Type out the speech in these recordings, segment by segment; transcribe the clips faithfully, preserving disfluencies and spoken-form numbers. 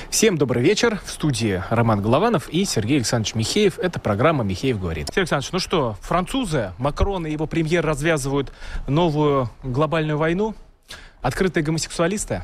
Всем добрый вечер. В студии Роман Голованов и Сергей Александрович Михеев. Это программа «Михеев говорит». Сергей Александрович, ну что, французы, Макрон и его премьер развязывают новую глобальную войну? Открытые гомосексуалисты?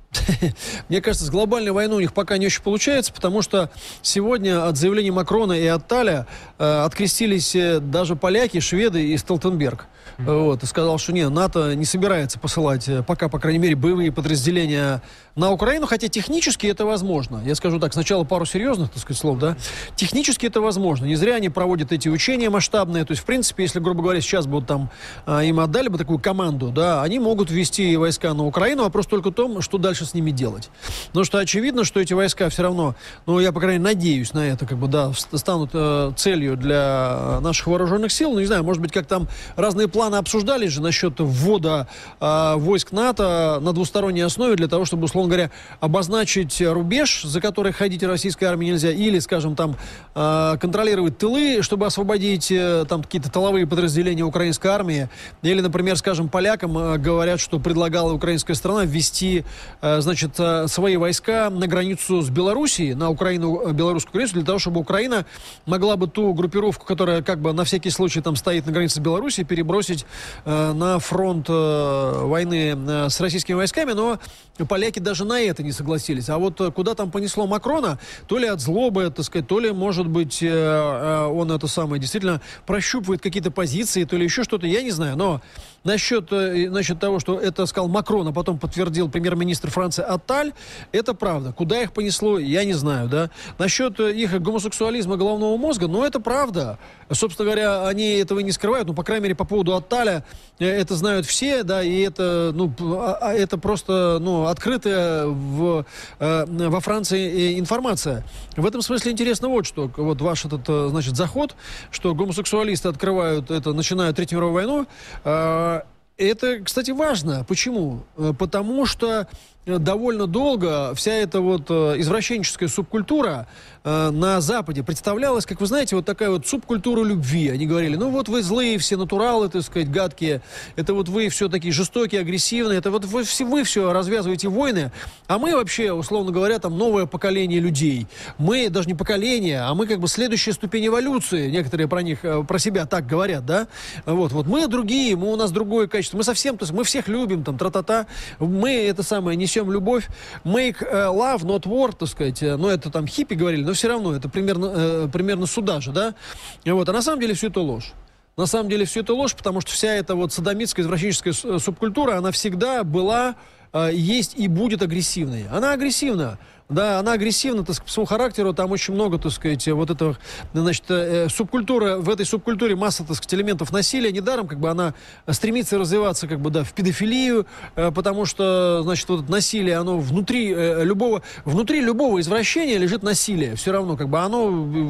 Мне кажется, с глобальной войной у них пока не очень получается, потому что сегодня от заявлений Макрона и от Таля э, открестились даже поляки, шведы и Столтенберг. Mm-hmm. Вот, и сказал, что нет, НАТО не собирается посылать пока, по крайней мере, боевые подразделения на Украину, хотя технически это возможно. Я скажу так, сначала пару серьезных, так сказать, слов, да. Технически это возможно. Не зря они проводят эти учения масштабные. То есть, в принципе, если, грубо говоря, сейчас бы вот там э, им отдали бы такую команду, да, они могут ввести войска на Украину, вопрос только в том, что дальше с ними делать. Потому что очевидно, что эти войска все равно, ну, я, по крайней мере, надеюсь на это, как бы, да, станут э, целью для наших вооруженных сил. Ну, не знаю, может быть, как там разные планы обсуждались же насчет ввода э, войск НАТО на двусторонней основе для того, чтобы, условно говоря, обозначить рубеж, за который ходить российской армии нельзя, или, скажем, там, э, контролировать тылы, чтобы освободить э, там какие-то тыловые подразделения украинской армии. Или, например, скажем, полякам э, говорят, что предлагала украинская страна ввести э, значит, свои войска на границу с Белоруссией, на Украину, белорусскую границу, для того, чтобы Украина могла бы ту группировку, которая как бы на всякий случай там стоит на границе с Белоруссией, перебросить э, на фронт э, войны э, с российскими войсками, но поляки даже на это не согласились. А вот куда там понесло Макрона, то ли от злобы, так сказать, то ли, может быть, э, э, он это самое действительно прощупывает какие-то позиции, то ли еще что-то, я не знаю, но насчет, э, насчет того, что это сказал Макрон, а потом подтвердил премьер-министр Франции Атталь, это правда. Куда их понесло, я не знаю, да. Насчет их гомосексуализма головного мозга, ну, это правда. Собственно говоря, они этого не скрывают, ну, по крайней мере, по поводу Атталя это знают все, да, и это, ну, это просто, ну, открытая в, во Франции информация. В этом смысле интересно вот что, вот ваш этот, значит, заход, что гомосексуалисты открывают это, начинают Третью мировую войну. Это, кстати, важно. Почему? Потому что довольно долго вся эта вот извращенческая субкультура э, на Западе представлялась, как вы знаете, вот такая вот субкультура любви. Они говорили, ну вот вы злые все натуралы, так сказать, гадкие, это вот вы все такие жестокие, агрессивные, это вот вы все, вы все развязываете войны, а мы вообще, условно говоря, там новое поколение людей. Мы даже не поколение, а мы как бы следующая ступень эволюции. Некоторые про них, про себя так говорят, да? Вот, вот мы другие, мы, у нас другое качество, мы совсем, то есть мы всех любим, там, тра-та-та, мы это самое несем любовь, make love, not war, так сказать, ну, это там хиппи говорили, но все равно это примерно, э, примерно сюда же, да, вот, а на самом деле все это ложь. На самом деле все это ложь, потому что вся эта вот содомитская, извращенческая субкультура, она всегда была, э, есть и будет агрессивной. Она агрессивна. Да, она агрессивна, так сказать, по своему характеру, там очень много, так сказать, вот этого, значит, э, субкультура, в этой субкультуре масса, так сказать, элементов насилия, недаром, как бы, она стремится развиваться, как бы, да, в педофилию, э, потому что, значит, вот это насилие, оно внутри э, любого, внутри любого извращения лежит насилие, все равно, как бы, оно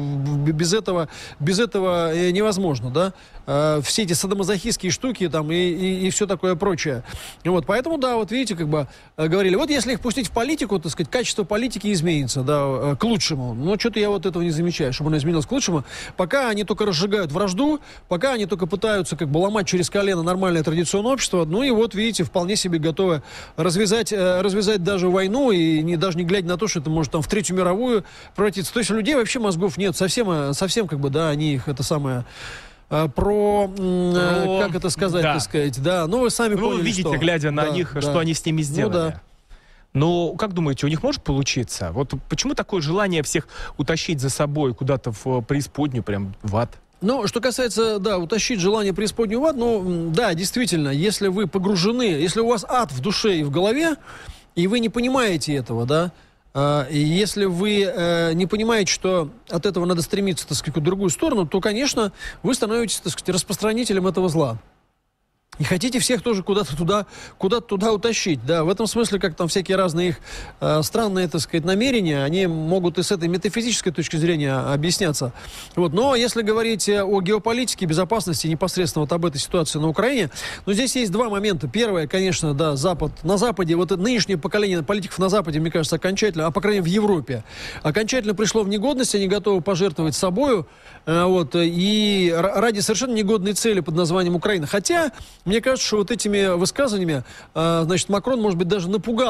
без этого, без этого невозможно, да, э, все эти садомазохистские штуки, там, и, и, и все такое прочее, вот, поэтому, да, вот видите, как бы, говорили, вот если их пустить в политику, так сказать, качество политики политики изменится, да, к лучшему. Но что-то я вот этого не замечаю, чтобы оно изменилось к лучшему. Пока они только разжигают вражду, пока они только пытаются как бы ломать через колено нормальное традиционное общество, ну и вот, видите, вполне себе готовы развязать, развязать даже войну, и не, даже не глядя на то, что это может там в Третью мировую превратиться. То есть у людей вообще мозгов нет, совсем, совсем как бы, да, они их, это самое... Про, про, как это сказать, да. так сказать, да, ну вы сами ну, поняли, видите, что... глядя на да, них, да. что они с ними сделали. Ну, да. Но, как думаете, у них может получиться? Вот почему такое желание всех утащить за собой куда-то в преисподнюю, прям в ад? Ну, что касается, да, утащить желание преисподнюю в ад, ну, да, действительно, если вы погружены, если у вас ад в душе и в голове, и вы не понимаете этого, да, э, и если вы э, не понимаете, что от этого надо стремиться, так сказать, в другую сторону, то, конечно, вы становитесь, так сказать, распространителем этого зла. И хотите всех тоже куда-то туда, куда-то туда утащить, да, в этом смысле, как там всякие разные их э, странные, так сказать, намерения, они могут и с этой метафизической точки зрения объясняться, вот, но если говорить о геополитике, безопасности, непосредственно вот об этой ситуации на Украине, ну, здесь есть два момента. Первое, конечно, да, Запад, на Западе, вот нынешнее поколение политиков на Западе, мне кажется, окончательно, а по крайней мере в Европе, окончательно пришло в негодность, они готовы пожертвовать собою, э, вот, и ради совершенно негодной цели под названием Украина, хотя... Мне кажется, что вот этими высказываниями, э, значит, Макрон, может быть, даже напугал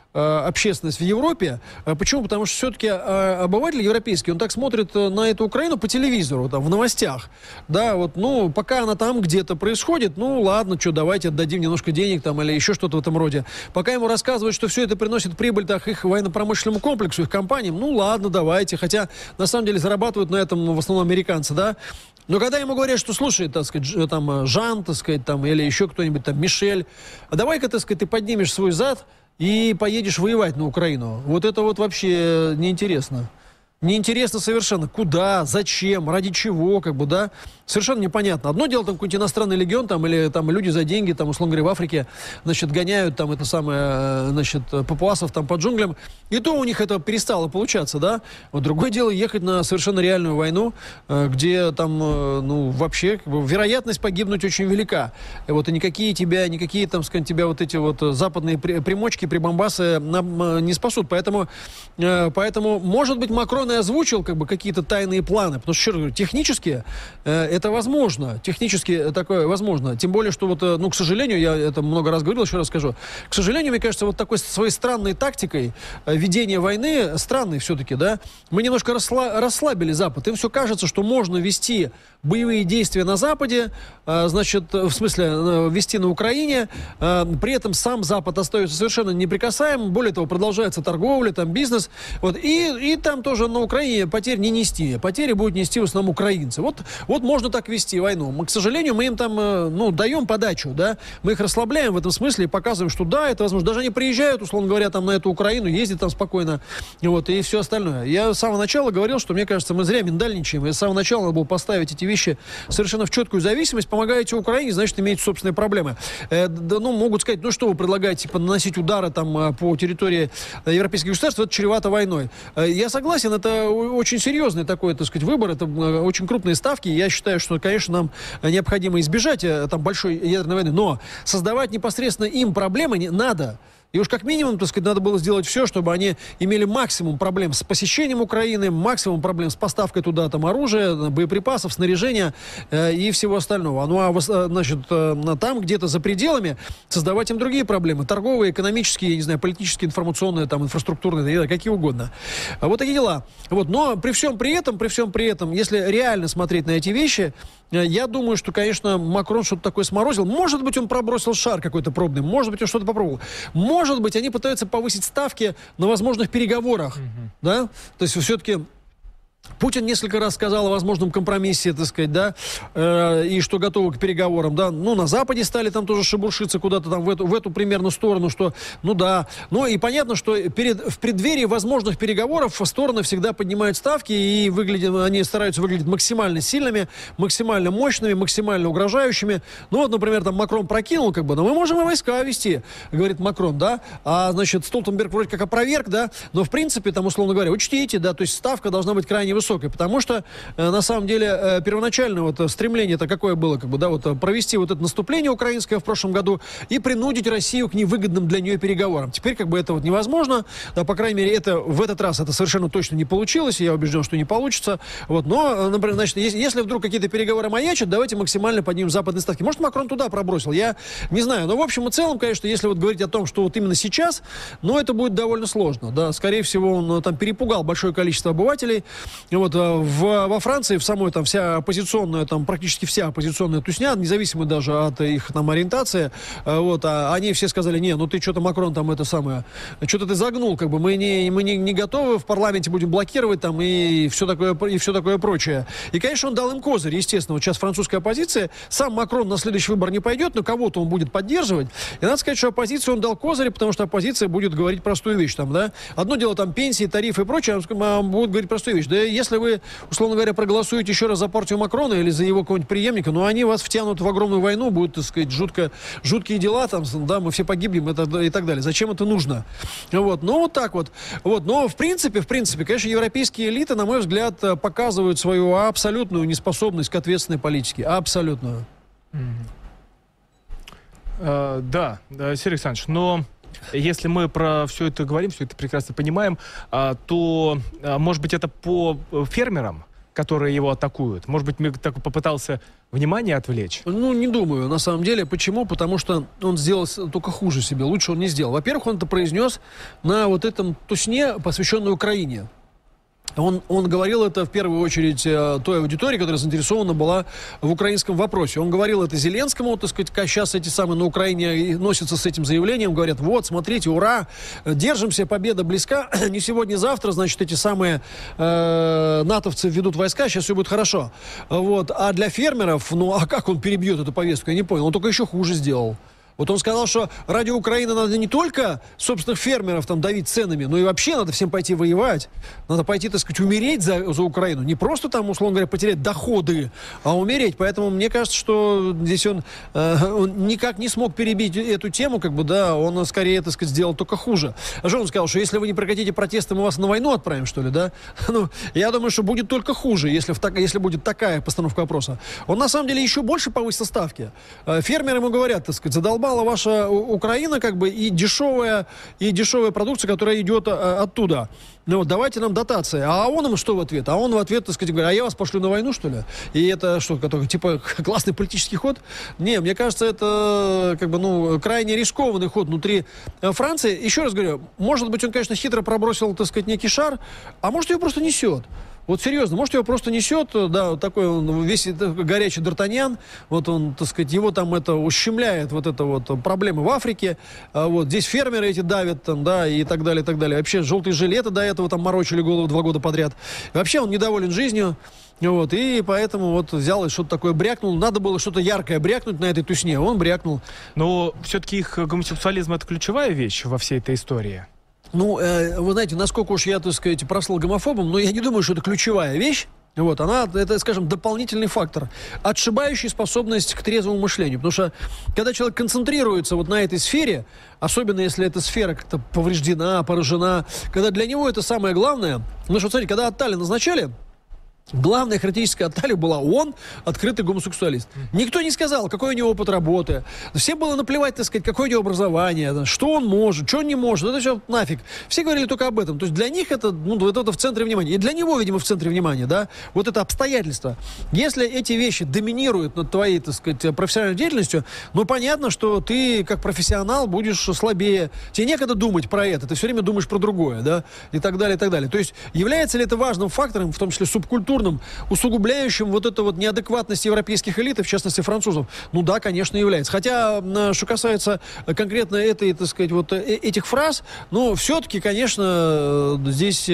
общественность в Европе. Почему? Потому что все-таки обыватель европейский, он так смотрит на эту Украину по телевизору, там, в новостях. Да, вот, ну, пока она там где-то происходит, ну, ладно, что, давайте отдадим немножко денег там или еще что-то в этом роде. Пока ему рассказывают, что все это приносит прибыль так, их военно-промышленному комплексу, их компаниям, ну, ладно, давайте. Хотя, на самом деле, зарабатывают на этом в основном американцы, да. Но когда ему говорят, что, слушай, так сказать, там, Жан, так сказать, там, или еще кто-нибудь, там, Мишель, а давай-ка, так сказать, ты поднимешь свой зад и поедешь воевать на Украину. Вот это вот вообще неинтересно. Неинтересно совершенно. Куда, зачем, ради чего, как бы, да. Совершенно непонятно. Одно дело, там, какой-нибудь иностранный легион, там, или там люди за деньги, там, условно говоря, в Африке, значит, гоняют, там, это самое, значит, папуасов, там, по джунглям. И то у них это перестало получаться, да. Вот другое дело ехать на совершенно реальную войну, где там, ну, вообще, как бы, вероятность погибнуть очень велика. И вот, и никакие тебя, никакие, там, скажем, тебя вот эти вот западные примочки, прибамбасы нам не спасут. Поэтому, поэтому, может быть, Макрон и озвучил, как бы, какие-то тайные планы. Потому что, еще раз говорю, технически это возможно. Технически такое возможно. Тем более, что вот, ну, к сожалению, я это много раз говорил, еще раз скажу, к сожалению, мне кажется, вот такой своей странной тактикой ведения войны, странной все-таки, да, мы немножко расла- расслабили Запад. Им все кажется, что можно вести боевые действия на Западе, значит, в смысле, вести на Украине, при этом сам Запад остается совершенно неприкасаемым, более того, продолжается торговля, там, бизнес, вот, и, и там тоже на Украине потерь не нести. Потери будут нести в основном украинцы. Вот, вот можно так вести войну. Мы, к сожалению, мы им там, ну, даем подачу, да, мы их расслабляем в этом смысле и показываем, что да, это возможно. Даже они приезжают, условно говоря, там на эту Украину, ездят там спокойно, вот, и все остальное. Я с самого начала говорил, что, мне кажется, мы зря миндальничаем, и с самого начала надо было поставить эти вещи совершенно в четкую зависимость. Помогаете Украине, значит, имеете собственные проблемы. Э, да, ну, могут сказать, ну, что вы предлагаете, типа, наносить удары там по территории европейских государств, это чревато войной. Э, я согласен, это очень серьезный такой, так сказать, выбор, это очень крупные ставки. Я считаю, что, конечно, нам необходимо избежать там большой ядерной войны, но создавать непосредственно им проблемы не надо. И уж как минимум, так сказать, надо было сделать все, чтобы они имели максимум проблем с посещением Украины, максимум проблем с поставкой туда там оружия, боеприпасов, снаряжения э, и всего остального. Ну а значит, э, там где-то за пределами создавать им другие проблемы. Торговые, экономические, я не знаю, политические, информационные, там, инфраструктурные, какие угодно. Вот такие дела. Вот. Но при всем при этом, при всем при этом, если реально смотреть на эти вещи, э, я думаю, что, конечно, Макрон что-то такое сморозил. Может быть, он пробросил шар какой-то пробный, может быть, он что-то попробовал. Может быть, они пытаются повысить ставки на возможных переговорах, mm-hmm. да? То есть все-таки Путин несколько раз сказал о возможном компромиссе, так сказать, да, э, и что готовы к переговорам, да. Ну, на Западе стали там тоже шебуршиться куда-то там в эту, в эту примерно сторону, что, ну да. Ну, и понятно, что перед, в преддверии возможных переговоров стороны всегда поднимают ставки, и выглядят, они стараются выглядеть максимально сильными, максимально мощными, максимально угрожающими. Ну, вот, например, там Макрон прокинул, как бы, но мы можем и войска вести, говорит Макрон, да. А, значит, Столтенберг вроде как опроверг, да, но, в принципе, там, условно говоря, учтите, да, то есть ставка должна быть крайне высокой, потому что э, на самом деле э, первоначально вот стремление-то какое было, как бы, да, вот провести вот это наступление украинское в прошлом году и принудить Россию к невыгодным для нее переговорам. Теперь как бы это вот невозможно, да, по крайней мере, это в этот раз это совершенно точно не получилось, и я убежден, что не получится. Вот, но, например, значит, если, если вдруг какие-то переговоры маячат, давайте максимально поднимем западные ставки. Может, Макрон туда пробросил, я не знаю. Но в общем и целом, конечно, если вот говорить о том, что вот именно сейчас, ну, это будет довольно сложно, да. Скорее всего, он там перепугал большое количество обывателей. Вот, в, во Франции, в самой там вся оппозиционная, там практически вся оппозиционная тусня, независимо даже от их там ориентации, вот, а они все сказали, не, ну ты что-то, Макрон, там это самое, что-то ты загнул, как бы, мы не, мы не, не готовы, в парламенте будем блокировать там и все такое, и все такое прочее. И, конечно, он дал им козырь, естественно. Вот сейчас французская оппозиция, сам Макрон на следующий выбор не пойдет, но кого-то он будет поддерживать. И надо сказать, что оппозицию он дал козырь, потому что оппозиция будет говорить простую вещь, там, да. Одно дело там пенсии, тарифы и прочее, а будут говорить простую вещь. Да если вы, условно говоря, проголосуете еще раз за партию Макрона или за его какого-нибудь преемника, но они вас втянут в огромную войну, будут, так сказать, жутко, жуткие дела, там, да, мы все погибнем это, и так далее. Зачем это нужно? Вот, ну, вот так вот. Вот, но, в принципе, в принципе, конечно, европейские элиты, на мой взгляд, показывают свою абсолютную неспособность к ответственной политике. Абсолютную. Mm-hmm. uh, да, да, Сергей Александрович, но... Если мы про все это говорим, все это прекрасно понимаем, то, может быть, это по фермерам, которые его атакуют? Может быть, Миг так попытался внимание отвлечь? Ну, не думаю, на самом деле. Почему? Потому что он сделал только хуже себе. Лучше он не сделал. Во-первых, он это произнес на вот этом тусне, посвященной Украине. Он, он говорил это в первую очередь той аудитории, которая заинтересована была в украинском вопросе. Он говорил это Зеленскому, так сказать, как сейчас эти самые на Украине носятся с этим заявлением, говорят, вот, смотрите, ура, держимся, победа близка, не сегодня, завтра, значит, эти самые э, натовцы введут войска, сейчас все будет хорошо. Вот. А для фермеров, ну, а как он перебьет эту повестку, я не понял, он только еще хуже сделал. Вот он сказал, что ради Украины надо не только собственных фермеров там давить ценами, но и вообще надо всем пойти воевать. Надо пойти, так сказать, умереть за, за Украину. Не просто там, условно говоря, потерять доходы, а умереть. Поэтому мне кажется, что здесь он, э, он никак не смог перебить эту тему, как бы, да, он скорее, так сказать, сделал только хуже. А что он сказал, что если вы не прекратите протесты, мы вас на войну отправим, что ли, да? Ну, я думаю, что будет только хуже, если, в так, если будет такая постановка вопроса. Он, на самом деле, еще больше повысил ставки. Фермеры ему говорят, так сказать, задолбал ваша Украина, как бы, и дешевая, и дешевая продукция, которая идет а, оттуда. Ну, вот, давайте нам дотации. А он им что в ответ? А он в ответ, так сказать, говорит, а я вас пошлю на войну, что ли? И это что, который, типа, классный политический ход? Не, мне кажется, это, как бы, ну, крайне рискованный ход внутри Франции. Еще раз говорю, может быть, он, конечно, хитро пробросил, так сказать, некий шар, а может, его просто несет. Вот серьезно, может, его просто несет, да, вот такой он весь горячий Д'Артаньян, вот он, так сказать, его там это ущемляет, вот это вот проблемы в Африке, а вот здесь фермеры эти давят, там, да, и так далее, и так далее. Вообще, желтые жилеты до этого там морочили голову два года подряд. И вообще, он недоволен жизнью, вот, и поэтому вот взял и что-то такое брякнул. Надо было что-то яркое брякнуть на этой тусне, он брякнул. Но все-таки их гомосексуализм — это ключевая вещь во всей этой истории. Ну, э, вы знаете, насколько уж я, так сказать, прослал гомофобом, но я не думаю, что это ключевая вещь. Вот, она, это, скажем, дополнительный фактор, отшибающий способность к трезвому мышлению. Потому что, когда человек концентрируется вот на этой сфере, особенно если эта сфера как-то повреждена, поражена, когда для него это самое главное. Ну что, смотрите, когда Атталя назначали, главная характеристика Аттали была: он открытый гомосексуалист. Никто не сказал, какой у него опыт работы. Всем было наплевать, так сказать, какое у него образование, что он может, что он не может. Это все нафиг. Все говорили только об этом. То есть для них это, ну, вот это в центре внимания. И для него, видимо, в центре внимания, да, вот это обстоятельство. Если эти вещи доминируют над твоей, так сказать, профессиональной деятельностью, ну, понятно, что ты, как профессионал, будешь слабее. Тебе некогда думать про это. Ты все время думаешь про другое, да, и так далее, и так далее. То есть является ли это важным фактором, в том числе субкультурным, усугубляющим вот эту вот неадекватность европейских элит, и в частности французов? Ну да, конечно, является. Хотя, что касается конкретно этой, так сказать, вот этих фраз, ну, все-таки, конечно, здесь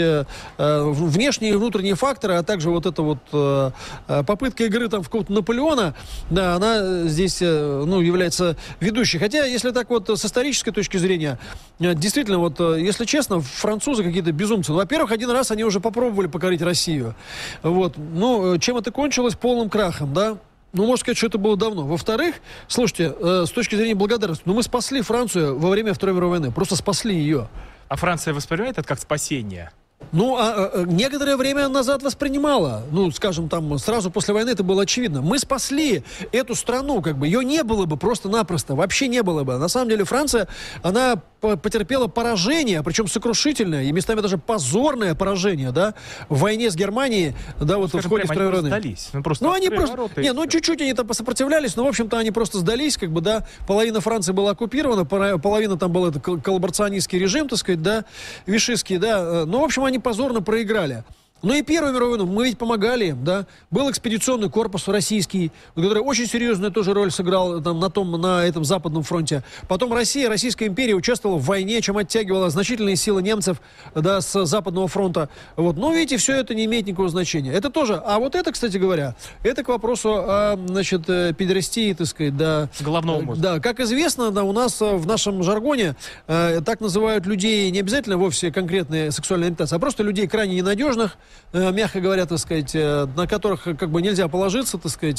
внешние и внутренние факторы, а также вот эта вот попытка игры там в какого-то Наполеона, да, она здесь, ну, является ведущей. Хотя, если так вот с исторической точки зрения, действительно, вот, если честно, французы какие-то безумцы. Ну, во-первых, один раз они уже попробовали покорить Россию. Вот. Ну, чем это кончилось? Полным крахом, да? Ну, можно сказать, что это было давно. Во-вторых, слушайте, э, с точки зрения благодарности, ну, мы спасли Францию во время Второй мировой войны. Просто спасли ее. А Франция воспринимает это как спасение? Ну, а, а, некоторое время назад воспринимала. Ну, скажем, там, сразу после войны это было очевидно. Мы спасли эту страну, как бы. Ее не было бы просто-напросто. Вообще не было бы. На самом деле Франция, она потерпела поражение, причем сокрушительное, и местами даже позорное поражение, да, в войне с Германией, да, вот Скажем, в ходе прямо, Второй они войны. Сдались. Ну, просто ну, они просто... Не, ну, чуть-чуть они там посопротивлялись, но, в общем-то, они просто сдались, как бы, да. Половина Франции была оккупирована, половина там был это коллаборационистский режим, так сказать, да, вишистский, да. Ну, в общем, они позорно проиграли. Ну и Первую мировую войну мы ведь помогали им, да. Был экспедиционный корпус российский, который очень серьезную тоже роль сыграл там, на, том, на этом Западном фронте. Потом Россия, Российская империя участвовала в войне, чем оттягивала значительные силы немцев, да, с Западного фронта. Вот. Но, видите, все это не имеет никакого значения. Это тоже. А вот это, кстати говоря, это к вопросу о, значит, педерастии, так сказать, да. Головного мозга. Да, как известно, да, у нас в нашем жаргоне э, так называют людей не обязательно вовсе конкретные сексуальные ориентации, а просто людей крайне ненадежных, мягко говоря, так сказать, на которых как бы нельзя положиться, так сказать,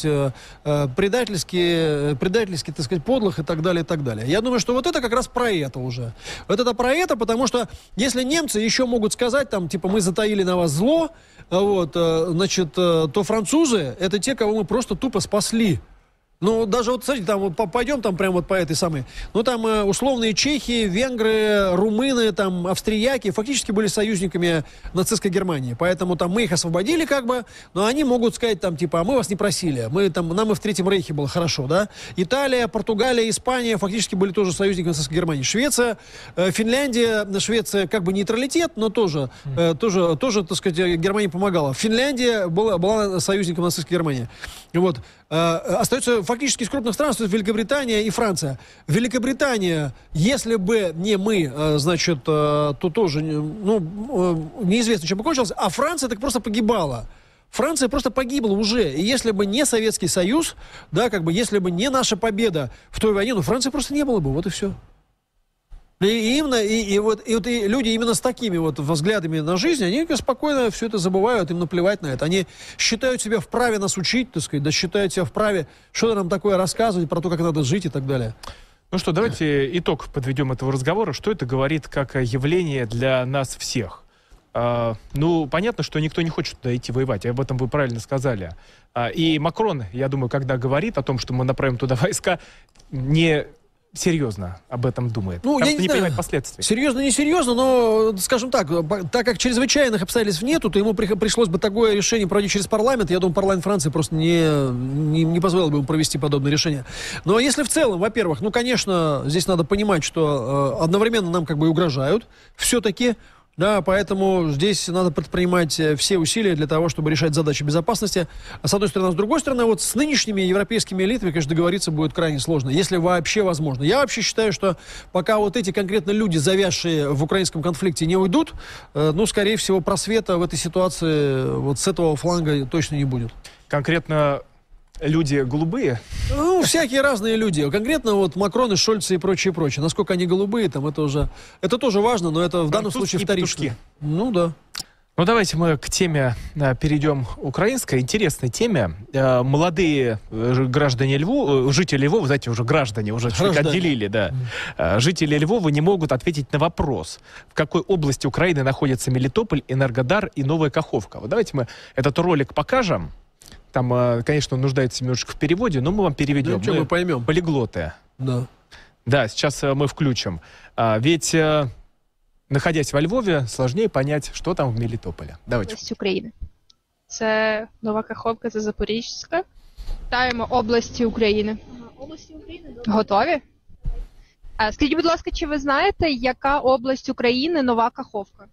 предательски, предательски, так сказать, подлых и так далее, и так далее. Я думаю, что вот это как раз про это уже. Вот это про это, потому что если немцы еще могут сказать, там, типа, мы затаили на вас зло, вот, значит, то французы — это те, кого мы просто тупо спасли. Ну, даже вот, смотрите, там вот пойдем там прямо вот по этой самой... Ну, там э, условные чехи, венгры, румыны, там, австрияки фактически были союзниками нацистской Германии. Поэтому там мы их освободили как бы, но они могут сказать там, типа, а мы вас не просили. Мы там, нам и в Третьем Рейхе было хорошо, да? Италия, Португалия, Испания фактически были тоже союзниками нацистской Германии. Швеция, э, Финляндия, Швеция как бы нейтралитет, но тоже, э, тоже, тоже, так сказать, Германия помогала. Финляндия была, была союзником нацистской Германии. Вот. Э, остается фактически из крупных стран остается Великобритания и Франция. Великобритания, если бы не мы, э, значит, э, то тоже, ну, э, неизвестно, чем бы кончилось, а Франция так просто погибала. Франция просто погибла уже. И если бы не Советский Союз, да, как бы, если бы не наша победа в той войне, ну, Франции просто не было бы, вот и все. И, и именно, и, и, вот, и вот и люди именно с такими вот взглядами на жизнь, они спокойно все это забывают, им наплевать на это. Они считают себя вправе нас учить, так сказать, да считают себя вправе что-то нам такое рассказывать про то, как надо жить и так далее. Ну что, давайте итог подведем этого разговора. Что это говорит как явление для нас всех? А, ну, понятно, что никто не хочет туда идти воевать, об этом вы правильно сказали. А, и Макрон, я думаю, когда говорит о том, что мы направим туда войска, не... серьезно об этом думает. Ну, я не, не знаю, понимает последствий. Серьезно, не серьезно, но, скажем так, так как чрезвычайных обстоятельств нету, то ему при, пришлось бы такое решение проводить через парламент. Я думаю, парламент Франции просто не, не, не позволил бы ему провести подобное решение. Но если в целом, во-первых, ну, конечно, здесь надо понимать, что э, одновременно нам как бы угрожают все-таки. Да, поэтому здесь надо предпринимать все усилия для того, чтобы решать задачи безопасности. А с одной стороны, а с другой стороны, вот с нынешними европейскими элитами, конечно, договориться будет крайне сложно, если вообще возможно. Я вообще считаю, что пока вот эти конкретно люди, завязшие в украинском конфликте, не уйдут, э, ну, скорее всего, просвета в этой ситуации вот с этого фланга точно не будет. Конкретно люди голубые? Ну, всякие разные люди. Конкретно вот Макрон и Шольц и прочее, прочее. Насколько они голубые, там это уже... Это тоже важно, но это в данном случае вторично. Ну, да. Ну, давайте мы к теме а, перейдем украинской, интересной теме. А, молодые граждане Львова, жители Львова, знаете, уже граждане, уже чуть отделили, да. А, жители Львова не могут ответить на вопрос, в какой области Украины находятся Мелитополь, Энергодар и Новая Каховка. Вот давайте мы этот ролик покажем. Там, конечно, он нуждается немножечко в переводе, но мы вам переведем. Ну, мы, мы поймем. Полиглоты. Да. Да, сейчас мы включим. А, ведь, находясь во Львове, сложнее понять, что там в Мелітополі. Давайте. Область України. Це Нова Каховка, це Запорізька. Вітаємо області України. Ага, області України, добре. Готові? А, скажіть, будь ласка, чи ви знаєте, яка область України Нова Каховка?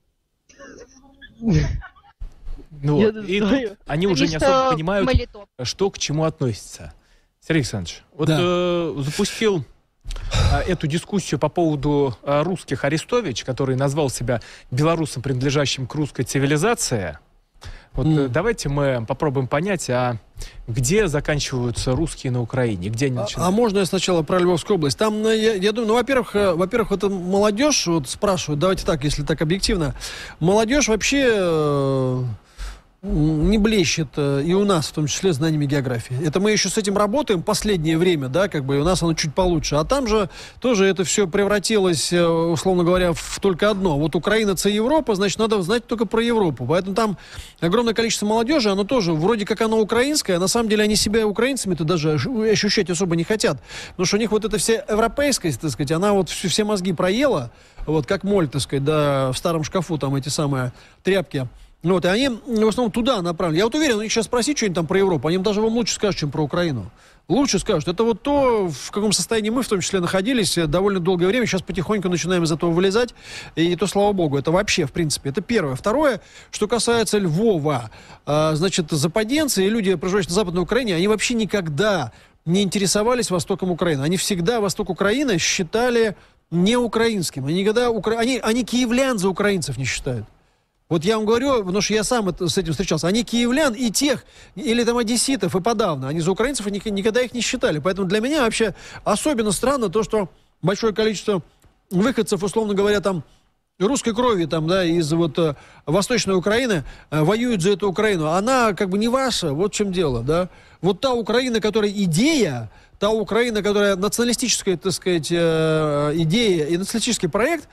Ну, Я вот. И знаю. тут они уже не Місто особо понимают, Мелітополь. что к чему относится. Сергей Александрович, вот Да. э, запустил э, эту дискуссию по поводу э, русских Арестович, который назвал себя белорусом, принадлежащим к русской цивилизации. Вот Mm. э, давайте мы попробуем понять, а где заканчиваются русские на Украине, где они А, начинают? а можно я сначала про Львовскую область? Там, ну, я, я думаю, ну, во-первых, э, во-первых, это молодежь, вот спрашивают, давайте так, если так объективно, молодежь вообще э, не блещет, э, и у нас, в том числе, знаниями географии. Это мы еще с этим работаем последнее время, да, как бы, и у нас оно чуть получше. А там же тоже это все превратилось, э, условно говоря, в только одно. Вот Украина — это Европа, значит, надо знать только про Европу. Поэтому там огромное количество молодежи, оно тоже, вроде как оно украинское, а на самом деле они себя украинцами-то даже ощущать особо не хотят. Потому что у них вот эта вся европейскость, так сказать, она вот все, все мозги проела, вот как моль, так сказать, да, в старом шкафу там эти самые тряпки. Вот, и они в основном туда направлены. Я вот уверен, у них сейчас спросить что-нибудь там про Европу, они им даже вам лучше скажут, чем про Украину. Лучше скажут. Это вот то, в каком состоянии мы в том числе находились довольно долгое время. Сейчас потихоньку начинаем из этого вылезать. И то, слава богу, это вообще, в принципе, это первое. Второе, что касается Львова. А, значит, западенцы и люди, проживающие на Западной Украине, они вообще никогда не интересовались Востоком Украины. Они всегда Восток Украины считали не украинским. Они, никогда, укра... они, они киевлян за украинцев не считают. Вот я вам говорю, потому что я сам это, с этим встречался. Они киевлян и тех, или там одесситов, и подавно. Они за украинцев и никогда их не считали. Поэтому для меня вообще особенно странно то, что большое количество выходцев, условно говоря, там, русской крови, там, да, из вот э, Восточной Украины э, воюют за эту Украину. Она как бы не ваша, вот в чем дело, да. Вот та Украина, которая идея, та Украина, которая националистическая, так сказать, э, идея и националистический проект,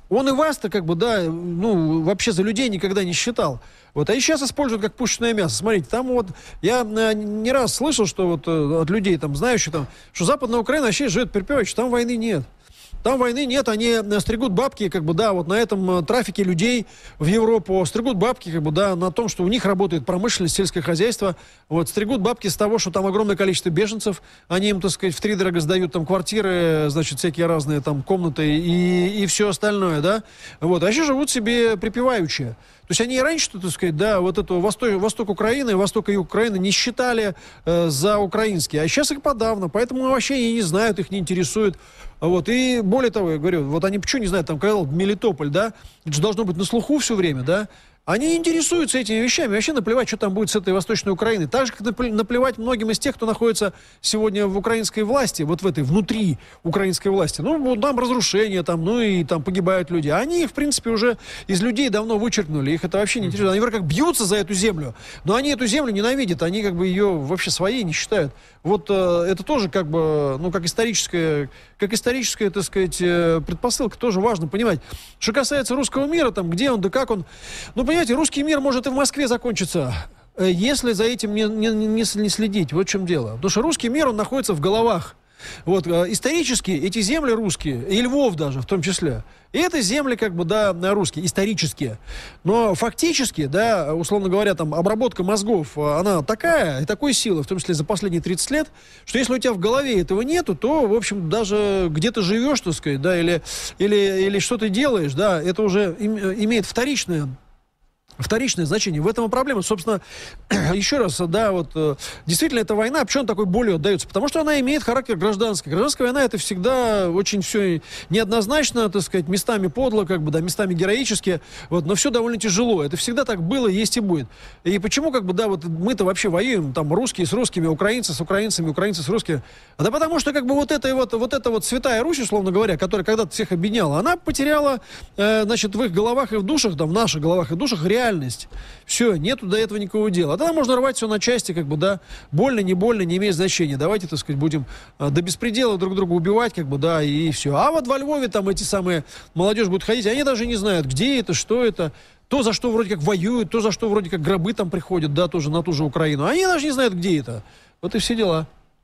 Он и вас-то, как бы, да, ну, вообще за людей никогда не считал. Вот, а и сейчас используют как пушечное мясо. Смотрите, там вот, я э, не раз слышал, что вот э, от людей, там, знающих, там, что Западная Украина вообще живет припеваючи, там войны нет. Там войны нет, они стригут бабки, как бы, да, вот на этом трафике людей в Европу, стригут бабки, как бы, да, на том, что у них работает промышленность, сельское хозяйство, вот, стригут бабки с того, что там огромное количество беженцев, они им, так сказать, втридорого сдают там квартиры, значит, всякие разные там комнаты и, и все остальное, да, вот, а еще живут себе припеваючи. То есть они и раньше, так сказать, да, вот эту восток, восток Украины, восток и Украины не считали э, за украинские, а сейчас их подавно, поэтому вообще они не знают, их не интересует. Вот, и более того, я говорю, вот они почему не знают, там, когда Мелитополь, да, это же должно быть на слуху все время, да, они интересуются этими вещами, вообще наплевать, что там будет с этой Восточной Украиной. Так же, как наплевать многим из тех, кто находится сегодня в украинской власти, вот в этой, внутри украинской власти. Ну, там разрушения, там, ну и там погибают люди. А они их, в принципе, уже из людей давно вычеркнули, их это вообще не интересует. Они вроде как бьются за эту землю, но они эту землю ненавидят, они как бы ее вообще своей не считают. Вот э, это тоже как бы, ну, как историческая, как историческая, так сказать, э, предпосылка, тоже важно понимать. Что касается русского мира, там, где он, да как он, ну, понимаете, русский мир может и в Москве закончиться, если за этим не, не, не, не следить. Вот в чем дело. Потому что русский мир, он находится в головах. Вот, исторически эти земли русские, и Львов даже в том числе, и это земли, как бы, да, русские, исторические. Но фактически, да, условно говоря, там, обработка мозгов, она такая, и такой силы, в том числе за последние тридцать лет, что если у тебя в голове этого нету, то, в общем, даже где ты живешь, так сказать, да, или, или, или что ты делаешь, да, это уже им, имеет вторичное Вторичное значение. В этом и проблема. Собственно, еще раз, да, вот, действительно, эта война, почему она такой болью отдается? Потому что она имеет характер гражданской. Гражданская война — это всегда очень все неоднозначно, так сказать, местами подло, как бы, да, местами героически, вот, но все довольно тяжело. Это всегда так было, есть и будет. И почему, как бы, да, вот мы-то вообще воюем, там, русские с русскими, украинцы с украинцами, украинцы с русскими? А да потому что, как бы, вот эта вот, вот, эта вот святая Русь, условно говоря, которая когда-то всех объединяла, она потеряла, э, значит, в их головах и в душах, там, в наших головах и душах реально. Все, нету до этого никакого дела. А тогда можно рвать все на части, как бы, да, больно, не больно, не имеет значения. Давайте, так сказать, будем а, до беспредела друг друга убивать, как бы, да, и все. А вот во Львове там эти самые молодежь будет ходить, они даже не знают, где это, что это, то, за что вроде как воюют, то, за что вроде как гробы там приходят, да, тоже на ту же Украину. Они даже не знают, где это. Вот и все дела.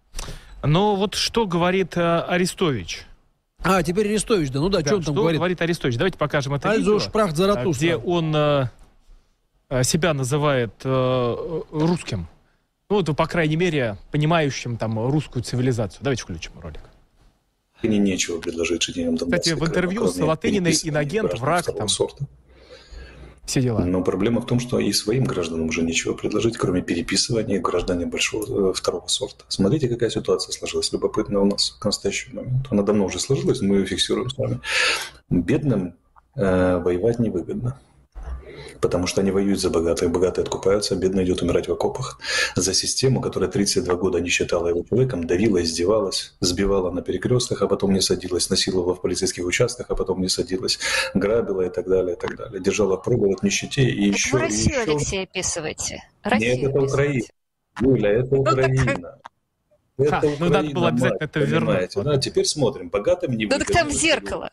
Но вот что говорит э, Арестович? А, теперь Арестович, да, ну да, да что он там что говорит? говорит Арестович? Давайте покажем это Also видео, sprach Zarathustra. где он э, себя называет э, русским. Ну, это, по крайней мере, понимающим там русскую цивилизацию. Давайте включим ролик. Мне нечего предложить жителям Донбасса. Кстати, в интервью с Латыниной инагент, враг, там, сорта. Все дела. Но проблема в том, что и своим гражданам уже нечего предложить, кроме переписывания граждане большого, второго сорта. Смотрите, какая ситуация сложилась. Любопытно у нас к настоящему моменту. Она давно уже сложилась, мы ее фиксируем с вами. Бедным э, воевать невыгодно. Потому что они воюют за богатых, богатые откупаются, а бедный идет умирать в окопах. За систему, которая тридцать два года не считала его человеком, давила, издевалась, сбивала на перекрестках, а потом не садилась, насиловала в полицейских участках, а потом не садилась, грабила и так далее, и так далее. Держала пробы от нищете и так еще... вы Россию, еще... Алексей, описываете. Россию Нет, это Украина. описываете. Юля, это Ну, Украина. Это Ха, ну, надо было обязательно мать, это вернуть. понимаете? Ну, а теперь смотрим. Богатым не Ну так там зеркало.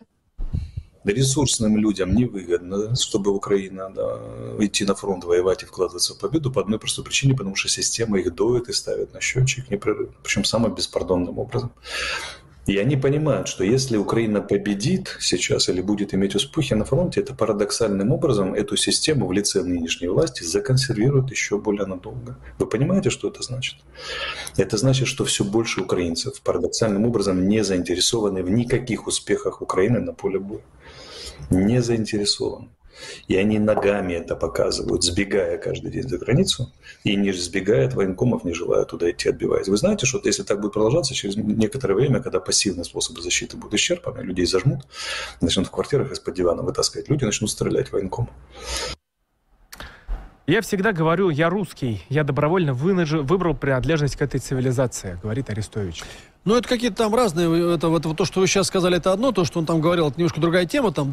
Ресурсным людям невыгодно, чтобы Украина, да, идти на фронт, воевать и вкладываться в победу по одной простой причине, потому что система их доит и ставит на счетчик непрерывно, причем самым беспардонным образом. И они понимают, что если Украина победит сейчас или будет иметь успехи на фронте, это парадоксальным образом эту систему в лице нынешней власти законсервирует еще более надолго. Вы понимаете, что это значит? Это значит, что все больше украинцев парадоксальным образом не заинтересованы в никаких успехах Украины на поле боя. Не заинтересованы. И они ногами это показывают, сбегая каждый день за границу, и не сбегая от военкомов, не желая туда идти, отбиваясь. Вы знаете, что если так будет продолжаться, через некоторое время, когда пассивные способы защиты будут исчерпаны, людей зажмут, начнут в квартирах из-под дивана вытаскивать, люди начнут стрелять в военком. Я всегда говорю, я русский, я добровольно вынаж... выбрал принадлежность к этой цивилизации, говорит Арестович. Ну, это какие-то там разные, это вот то, что вы сейчас сказали, это одно, то, что он там говорил, это немножко другая тема там, да.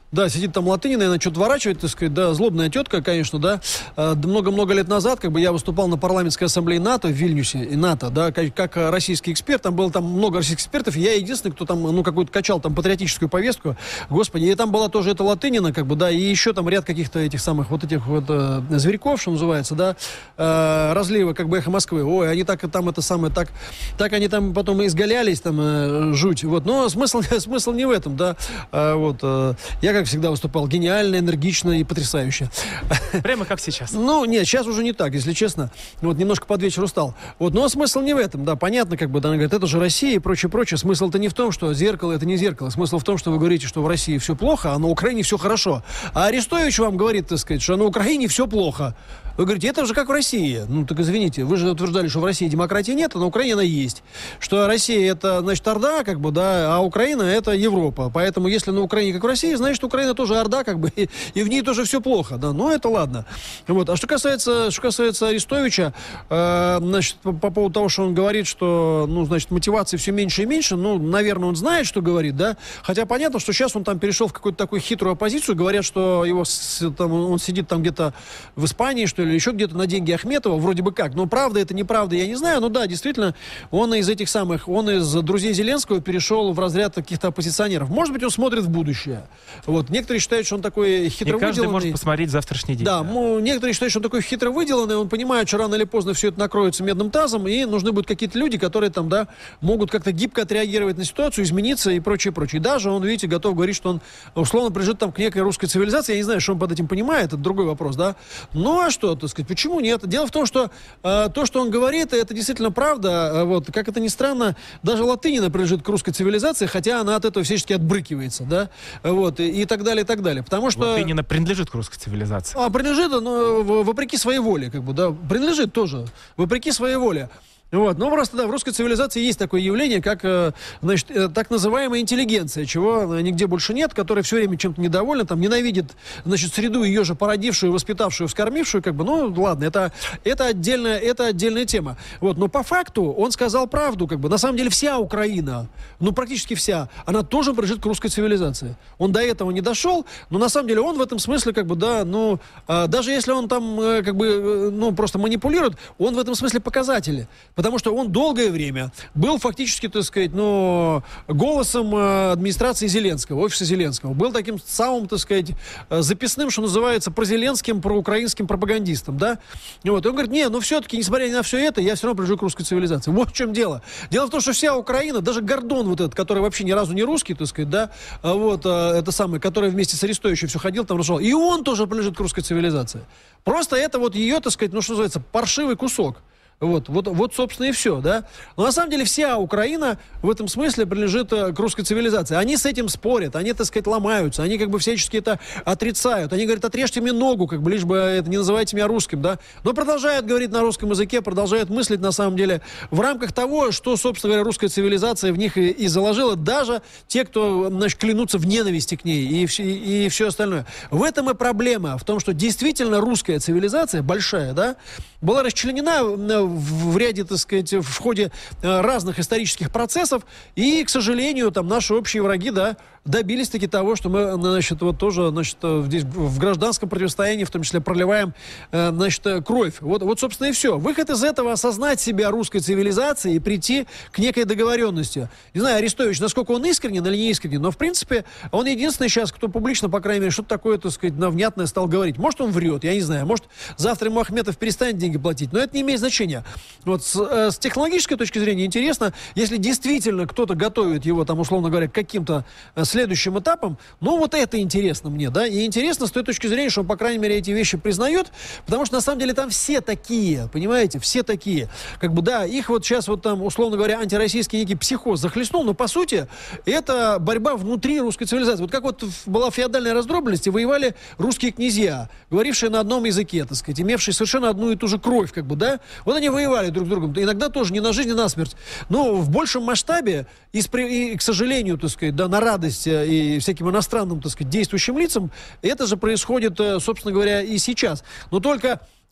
Да, сидит там Латынина, она что-то ворачивает, так сказать, да, злобная тетка, конечно, да. Много-много лет назад, как бы, я выступал на парламентской ассамблее НАТО в Вильнюсе, и НАТО, да, как, как российский эксперт, там было там много российских экспертов, и я единственный, кто там, ну, какую-то качал там патриотическую повестку, господи, и там была тоже эта Латынина, как бы, да, и еще там ряд каких-то этих самых вот этих вот э, зверьков, что называется, да, э, разлива, как бы, эхо Москвы, ой, они так, там это самое, так, так они там потом изгалялись, там, э, жуть, вот, но смысл, смысл не в этом, да, э, вот, э, я как всегда выступал гениально, энергично и потрясающе. Прямо как сейчас. Ну, нет, сейчас уже не так, если честно. Вот немножко под вечер устал. Вот, но смысл не в этом, да, понятно, как бы, да, она говорит, это же Россия и прочее, прочее. Смысл-то не в том, что зеркало это не зеркало. Смысл в том, что вы говорите, что в России все плохо, а на Украине все хорошо. А Арестович вам говорит, так сказать, что на Украине все плохо. Вы говорите, это же как в России. Ну, так извините, вы же утверждали, что в России демократии нет, а на Украине она есть. Что Россия это, значит, Орда, как бы, да, а Украина это Европа. Поэтому, если на Украине как в России, значит, Украина тоже Орда, как бы, и, и в ней тоже все плохо, да. Но это ладно. Вот. А что касается, что касается Арестовича, э, значит, по, по поводу того, что он говорит, что, ну, значит, мотивации все меньше и меньше, ну, наверное, он знает, что говорит, да. Хотя понятно, что сейчас он там перешел в какую-то такую хитрую оппозицию, говорят, что его, там, он сидит там где-то в Испании, что ли, или еще где-то на деньги Ахметова, вроде бы как. Но правда это, неправда, я не знаю. Ну да, действительно, он из этих самых, он из друзей Зеленского перешел в разряд каких-то оппозиционеров. Может быть, он смотрит в будущее. Вот. Некоторые считают, что он такой хитро выделанный. Не каждый может посмотреть завтрашний день. Да, да. Ну, некоторые считают, что он такой хитро выделанный, он понимает, что рано или поздно все это накроется медным тазом, и нужны будут какие-то люди, которые там, да, могут как-то гибко отреагировать на ситуацию, измениться и прочее, прочее. И даже он, видите, готов говорить, что он условно принадлежит там к некой русской цивилизации. Я не знаю, что он под этим понимает, это другой вопрос, да. Ну, а что, так сказать, почему нет? Дело в том, что э, то, что он говорит, это действительно правда. Э, вот, как это ни странно, даже Латынина принадлежит к русской цивилизации, хотя она от этого всячески отбрыкивается, да, вот, и, и так далее, и так далее. Потому что... Латынина принадлежит к русской цивилизации. А, принадлежит, но вопреки своей воле, как бы, да, принадлежит тоже, вопреки своей воле. Вот. Но просто, да, в русской цивилизации есть такое явление, как, значит, так называемая интеллигенция, чего нигде больше нет, которая все время чем-то недовольна, там, ненавидит, значит, среду, ее же породившую, воспитавшую, вскормившую, как бы, ну, ладно, это, это, отдельная, это отдельная тема. Вот. Но по факту он сказал правду, как бы, на самом деле вся Украина, ну, практически вся, она тоже принадлежит к русской цивилизации. Он до этого не дошел, но на самом деле он в этом смысле, как бы, да, ну, а, даже если он там, как бы, ну, просто манипулирует, он в этом смысле показатель. Потому что он долгое время был фактически, так сказать, ну, голосом э, администрации Зеленского, офиса Зеленского. Был таким самым, так сказать, записным, что называется, прозеленским, проукраинским пропагандистом, да. И вот. И он говорит, не, ну все-таки, несмотря на все это, я все равно принадлежу к русской цивилизации. Вот в чем дело. Дело в том, что вся Украина, даже Гордон вот этот, который вообще ни разу не русский, так сказать, да, вот, э, это самый, который вместе с Арестовичем все ходил, там расшел, и он тоже принадлежит к русской цивилизации. Просто это вот ее, так сказать, ну, что называется, паршивый кусок. Вот, вот, вот, собственно, и все, да. Но на самом деле вся Украина в этом смысле принадлежит к русской цивилизации. Они с этим спорят, они, так сказать, ломаются, они как бы всячески это отрицают. Они говорят, отрежьте мне ногу, как бы, лишь бы это не называйте меня русским, да. Но продолжают говорить на русском языке, продолжают мыслить, на самом деле, в рамках того, что, собственно говоря, русская цивилизация в них и, и заложила, даже те, кто, значит, клянутся в ненависти к ней и, и, и все остальное. В этом и проблема, в том, что действительно русская цивилизация, большая, да, была расчленена в ряде, так сказать, в ходе разных исторических процессов, и, к сожалению, там наши общие враги, да, добились таки того, что мы, значит, вот тоже, значит, здесь в гражданском противостоянии, в том числе, проливаем, значит, кровь. Вот, вот, собственно, и все. Выход из этого — осознать себя русской цивилизацией и прийти к некой договоренности. Не знаю, Арестович, насколько он искренен или не искренен, но, в принципе, он единственный сейчас, кто публично, по крайней мере, что-то такое, так сказать, внятное стал говорить. Может, он врет, я не знаю. Может, завтра ему Ахметов перестанет деньги платить, но это не имеет значения. Вот с, э, с технологической точки зрения интересно, если действительно кто-то готовит его, там, условно говоря, к каким-то э, следующим этапам, ну, вот это интересно мне, да, и интересно с той точки зрения, что он, по крайней мере, эти вещи признает, потому что, на самом деле, там все такие, понимаете, все такие, как бы, да, их вот сейчас вот там, условно говоря, антироссийский некий психоз захлестнул, но, по сути, это борьба внутри русской цивилизации. Вот как вот была феодальная раздробленность, и воевали русские князья, говорившие на одном языке, так сказать, имевшие совершенно одну и ту же кровь, как бы, да, вот они воевали друг с другом, иногда тоже не на жизнь, а на смерть, но в большем масштабе, и, и, к сожалению, так сказать, да, на радость и всяким иностранным, так сказать, действующим лицам, это же происходит, собственно говоря, и сейчас. Но только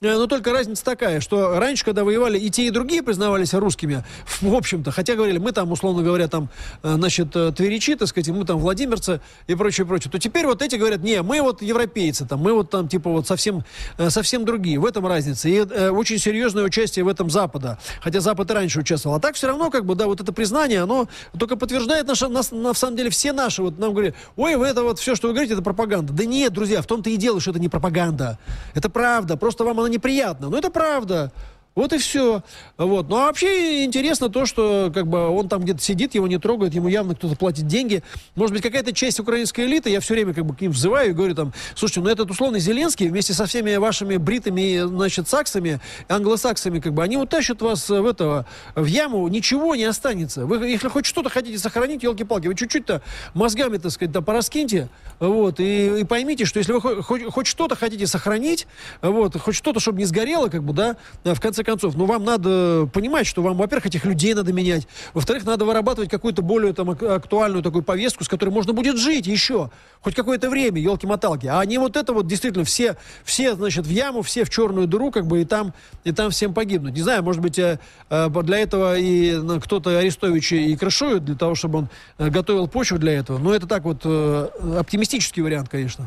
но только разница такая, что раньше, когда воевали, и те, и другие признавались русскими, в общем-то, хотя говорили, мы там, условно говоря, там, значит, тверичи, так сказать, мы там владимирцы и прочее, прочее, то теперь вот эти говорят, не, мы вот европейцы, там, мы вот там, типа, вот совсем, совсем другие. В этом разница. И э, очень серьезное участие в этом Запада. Хотя Запад и раньше участвовал. А так все равно, как бы, да, вот это признание, оно только подтверждает наше, нас, на самом деле, все наши, вот нам говорят, ой, вы это вот все, что вы говорите, это пропаганда. Да нет, друзья, в том-то и дело, что это не пропаганда. Это правда. Просто вам она неприятна. Но это правда. Вот и все. Вот. Ну, а вообще интересно то, что как бы он там где-то сидит, его не трогают, ему явно кто-то платит деньги. Может быть, какая-то часть украинской элиты, я все время как бы к ним взываю и говорю там, слушайте, ну этот условный Зеленский вместе со всеми вашими бритыми, значит, саксами, англосаксами, как бы, они утащат вас в этого, в яму, ничего не останется. Вы, если хоть что-то хотите сохранить, елки-палки, вы чуть-чуть-то мозгами, так сказать, да, пораскиньте, вот, и, и поймите, что если вы хоть, хоть что-то хотите сохранить, вот, хоть что-то, чтобы не сгорело, как бы, да, в конце концов, ну, вам надо понимать, что вам, во-первых, этих людей надо менять, во-вторых, надо вырабатывать какую-то более там актуальную такую повестку, с которой можно будет жить еще хоть какое-то время, елки-моталки, а не вот это вот действительно все, все, значит, в яму, все в черную дыру, как бы, и там, и там всем погибнуть. Не знаю, может быть, для этого и кто-то Арестовича и крышует, для того, чтобы он готовил почву для этого, но это так вот оптимистический вариант, конечно.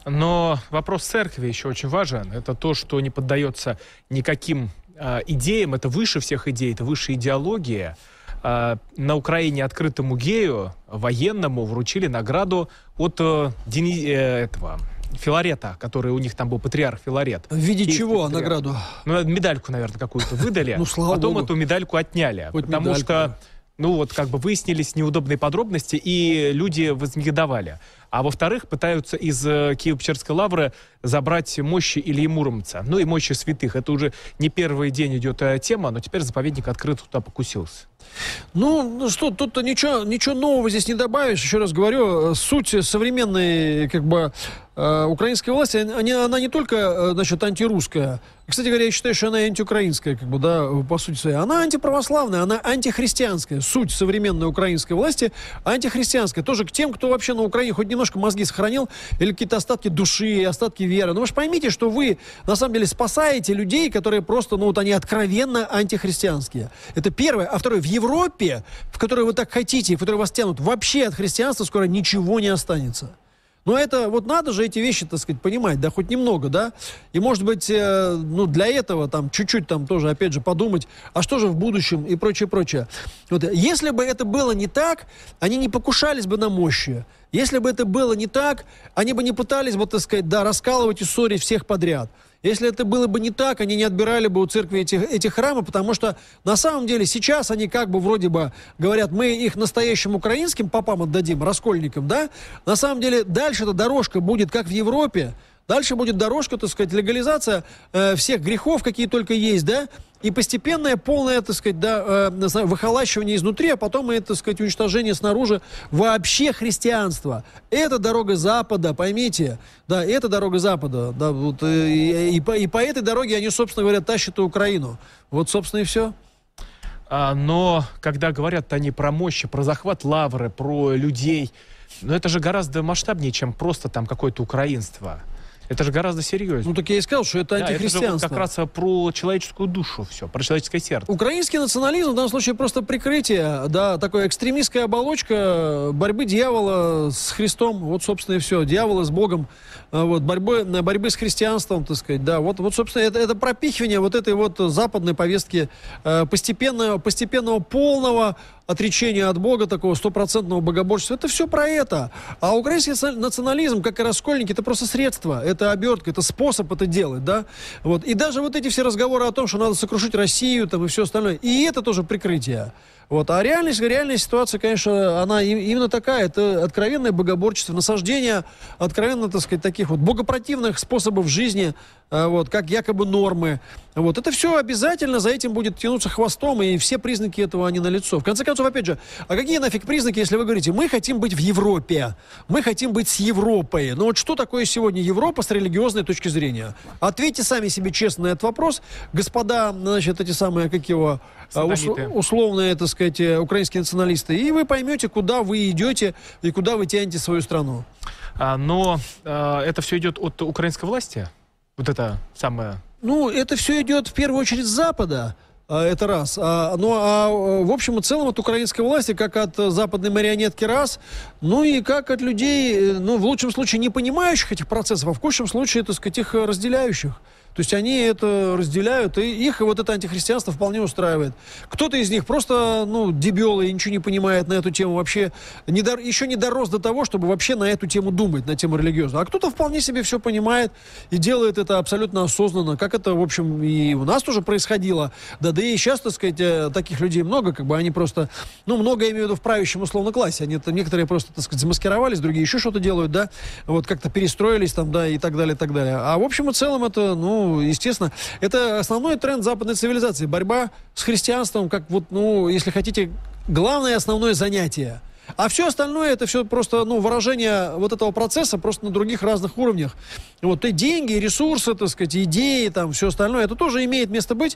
Но вопрос церкви еще очень важен. Это то, что не поддается никаким э, идеям. Это выше всех идей, это выше идеология. Э, на Украине открытому гею, военному, вручили награду от э, Дени, э, этого, Филарета, который у них там был патриарх Филарет. В виде Киевский чего патриарх. Награду? Ну, медальку, наверное, какую-то выдали. Ну, слава Потом богу. эту медальку отняли. Хоть Потому медальку, что... да. Ну вот как бы выяснились неудобные подробности, и люди вознегодовали. А во-вторых, пытаются из э, Киево-Печерской лавры забрать мощи Ильи Муромца. Ну и мощи святых. Это уже не первый день идет э, тема, но теперь заповедник открыто туда покусился. Ну, ну что, тут-то ничего, ничего нового здесь не добавишь. Еще раз говорю, суть современной, как бы, э, украинской власти, они, она не только, э, значит, антирусская. Кстати говоря, я считаю, что она и антиукраинская, как бы, да, по сути своей. Она антиправославная, она антихристианская. Суть современной украинской власти антихристианская. Тоже к тем, кто вообще на Украине хоть немножко мозги сохранил, или какие-то остатки души, остатки веры. Но вы же поймите, что вы, на самом деле, спасаете людей, которые просто, ну, вот они откровенно антихристианские. Это первое. А второе, в Европе, в которой вы так хотите, в которой вас тянут, вообще от христианства скоро ничего не останется. Но это, вот надо же эти вещи, так сказать, понимать, да, хоть немного, да, и, может быть, э, ну, для этого, там, чуть-чуть, там, тоже, опять же, подумать, а что же в будущем и прочее, прочее. Вот, если бы это было не так, они не покушались бы на мощи. Если бы это было не так, они бы не пытались бы, так сказать, да, раскалывать и ссорить всех подряд. Если это было бы не так, они не отбирали бы у церкви эти, эти храмы, потому что на самом деле сейчас они как бы вроде бы говорят, мы их настоящим украинским попам отдадим, раскольникам, да? На самом деле дальше эта дорожка будет как в Европе, дальше будет дорожка, так сказать, легализация э, всех грехов, какие только есть, да? И постепенное, полное, так сказать, да, э, выхолащивание изнутри, а потом и, так сказать, уничтожение снаружи вообще христианства. Это дорога Запада, поймите. Да, это дорога Запада. Да, вот, и, и, и, по, и по этой дороге они, собственно говоря, тащат и Украину. Вот, собственно, и все. А, но когда говорят они про мощи, про захват лавры, про людей, ну это же гораздо масштабнее, чем просто там какое-то украинство. Это же гораздо серьезнее. Ну, так я и сказал, что это да, антихристианство. Это же как раз про человеческую душу все, про человеческое сердце. Украинский национализм в данном случае просто прикрытие, да, такая экстремистская оболочка борьбы дьявола с Христом. Вот, собственно, и все. Дьявола с Богом. Вот, борьбы, борьбы с христианством, так сказать, да. Вот, вот собственно, это, это пропихивание вот этой вот западной повестки постепенного, постепенного полного отречения от Бога, такого стопроцентного богоборчества. Это все про это. А украинский национализм, как и раскольники, это просто средство, это обертка, это способ это делать, да. Вот. И даже вот эти все разговоры о том, что надо сокрушить Россию там, и все остальное, и это тоже прикрытие. Вот. А реальность, реальная ситуация, конечно, она именно такая. Это откровенное богоборчество, насаждение откровенно, так сказать, таких вот богопротивных способов жизни, вот, как якобы нормы. Вот. Это все обязательно за этим будет тянуться хвостом, и все признаки этого, они налицо. В конце концов, опять же, а какие нафиг признаки, если вы говорите, мы хотим быть в Европе, мы хотим быть с Европой. Ну вот что такое сегодня Европа с религиозной точки зрения? Ответьте сами себе честно на этот вопрос, господа, значит, эти самые, как его, ус, условные, так сказать, украинские националисты, и вы поймете, куда вы идете и куда вы тянете свою страну. А, но а, это все идет от украинской власти? Вот это самое Ну, это все идет в первую очередь с Запада. Это раз. А, ну, а в общем и целом от украинской власти, как от западной марионетки раз, ну и как от людей, ну, в лучшем случае не понимающих этих процессов, а в худшем случае, так сказать, их разделяющих. То есть они это разделяют, и их вот это антихристианство вполне устраивает. Кто-то из них просто, ну, дебелый, ничего не понимает на эту тему, вообще не до, еще не дорос до того, чтобы вообще на эту тему думать, на тему религиозную. А кто-то вполне себе все понимает и делает это абсолютно осознанно, как это, в общем, и у нас тоже происходило. Да, да и сейчас, так сказать, таких людей много, как бы они просто, ну, много, я имею в виду, в правящем условно классе. Они, некоторые просто, так сказать, замаскировались, другие еще что-то делают, да, вот как-то перестроились там, да, и так далее, и так далее. А в общем и целом это, ну, естественно, это основной тренд западной цивилизации. Борьба с христианством, как вот, ну, если хотите, главное основное занятие. А все остальное, это все просто, ну, выражение вот этого процесса просто на других разных уровнях. Вот, и деньги, и ресурсы, так сказать, идеи, там, все остальное, это тоже имеет место быть,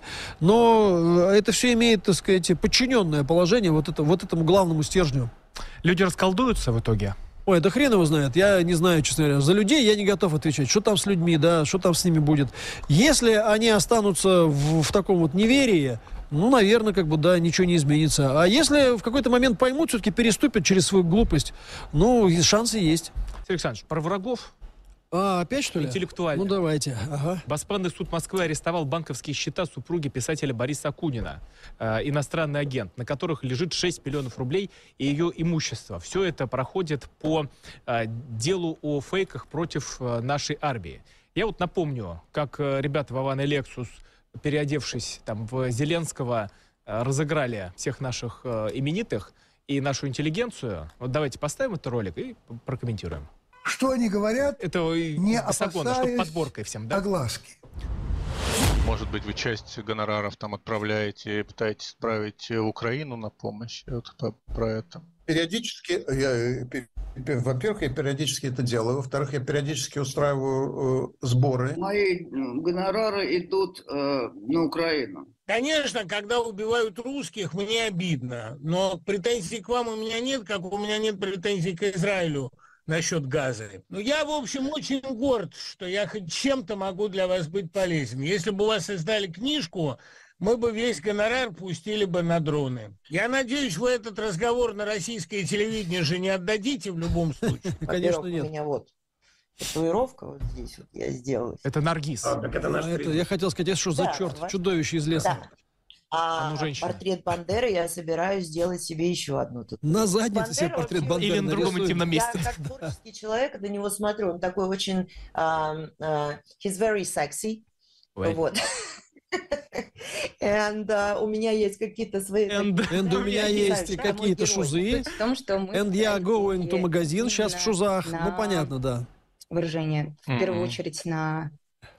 но это все имеет, так сказать, подчиненное положение вот, это, вот этому главному стержню. Люди расколдуются в итоге? Ой, да хрен его знает. Я не знаю, честно говоря. За людей я не готов отвечать. Что там с людьми, да, что там с ними будет. Если они останутся в, в таком вот неверии, ну, наверное, как бы, да, ничего не изменится. А если в какой-то момент поймут, все-таки переступят через свою глупость, ну, шансы есть. Сергей Александрович, про врагов? А, опять, что ли? Интеллектуально. Ну, давайте. Ага. Госпанный суд Москвы арестовал банковские счета супруги писателя Бориса Акунина, э, иностранный агент, на которых лежит шесть миллионов рублей и ее имущество. Все это проходит по э, делу о фейках против э, нашей армии. Я вот напомню, как э, ребята Вован и Лексус, переодевшись там в Зеленского, э, разыграли всех наших э, именитых и нашу интеллигенцию. Вот давайте поставим этот ролик и прокомментируем. Что они говорят, это не Бесогона, чтобы подборкой всем, да? огласки. Может быть, вы часть гонораров там отправляете, пытаетесь отправить в Украину на помощь? Вот про это. Периодически, я, во-первых, я периодически это делаю. Во-вторых, я периодически устраиваю э, сборы. Мои гонорары идут э, на Украину. Конечно, когда убивают русских, мне обидно. Но претензий к вам у меня нет, как у меня нет претензий к Израилю насчет Газа. Но я, в общем, очень горд, что я хоть чем-то могу для вас быть полезен. Если бы у вас создали книжку, мы бы весь гонорар пустили бы на дроны. Я надеюсь, вы этот разговор на российское телевидение же не отдадите в любом случае. Конечно, нет. У меня вот татуировка вот здесь вот я сделала. Это Наргиз. А, так это наш а это, я хотел сказать, это что за да, черт? ваш... Чудовище из леса. Да. А, а портрет Бандеры я собираюсь сделать себе еще одну. Тут. На заднице себе портрет Бандеры. Или на другом интимном месте. Я как творческий человек на него смотрю. Он такой очень... Uh, uh, he's very sexy. Ой. Вот. And uh, у меня есть какие-то свои... And, and у меня есть какие-то шузы. And я going to магазин сейчас в шузах. Ну, понятно, да. Выражение. В первую очередь на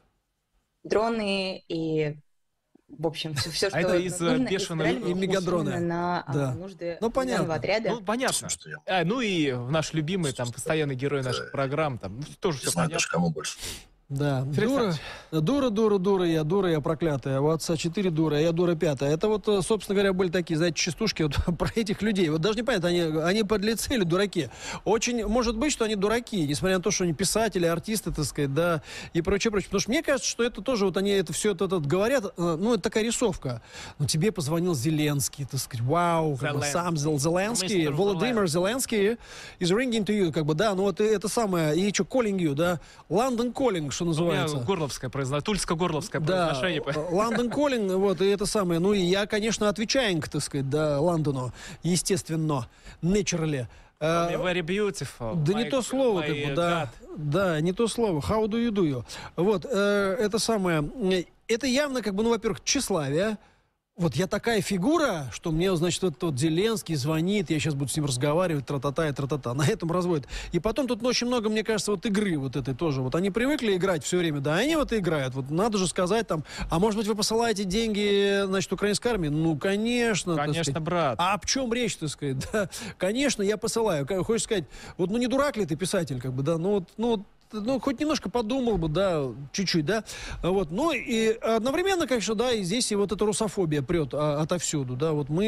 дроны и... В общем, все, все что а это из бешеного и мегадроны на да. нужды ну, понятно. отряда. Ну, понятно. А, ну и наш любимый, там, постоянный герой наших программ, там, тоже все понятно. Кому больше. Да, дура, дура, дура, дура, я дура, я проклятая, у отца четыре дуры, а я дура пятая. Это вот, собственно говоря, были такие, знаете, частушки вот, про этих людей. Вот даже не понятно, они, они подлецы или дураки. Очень может быть, что они дураки, несмотря на то, что они писатели, артисты, так сказать, да, и прочее, прочее. Потому что мне кажется, что это тоже, вот они это все это, это говорят, ну, это такая рисовка. Ну, тебе позвонил Зеленский, так сказать, вау, как бы, сам Зеленский, Володимир Зеленский is ringing to you, как бы, да, ну, вот это самое, и что, calling you, да, London calling, что называется. У меня горловское произношение, тульско-горловское да, произношение. Лондон Коллинг, вот, и это самое. Ну, и я, конечно, отвечаю, так сказать, да, Лондону, естественно, naturally. Uh, very beautiful. Да my, не то слово, как бы, да, да, не то слово. How do you do you? Вот, э, это самое, это явно, как бы, ну, во-первых, тщеславие. Вот я такая фигура, что мне, значит, этот вот Зеленский звонит, я сейчас буду с ним разговаривать, тра-та-та и тра-та-та. На этом разводят. И потом тут очень много, мне кажется, вот игры вот этой тоже. Вот они привыкли играть все время, да, они вот играют. Вот надо же сказать там, а может быть вы посылаете деньги, значит, украинской армии? Ну, конечно. Конечно, брат. А об чем речь, так сказать? Да, конечно, я посылаю. Хочешь сказать, вот, ну, не дурак ли ты писатель, как бы, да, ну, вот, ну, ну, хоть немножко подумал бы, да, чуть-чуть, да, вот, ну, и одновременно, конечно, да, и здесь и вот эта русофобия прет а, отовсюду, да, вот мы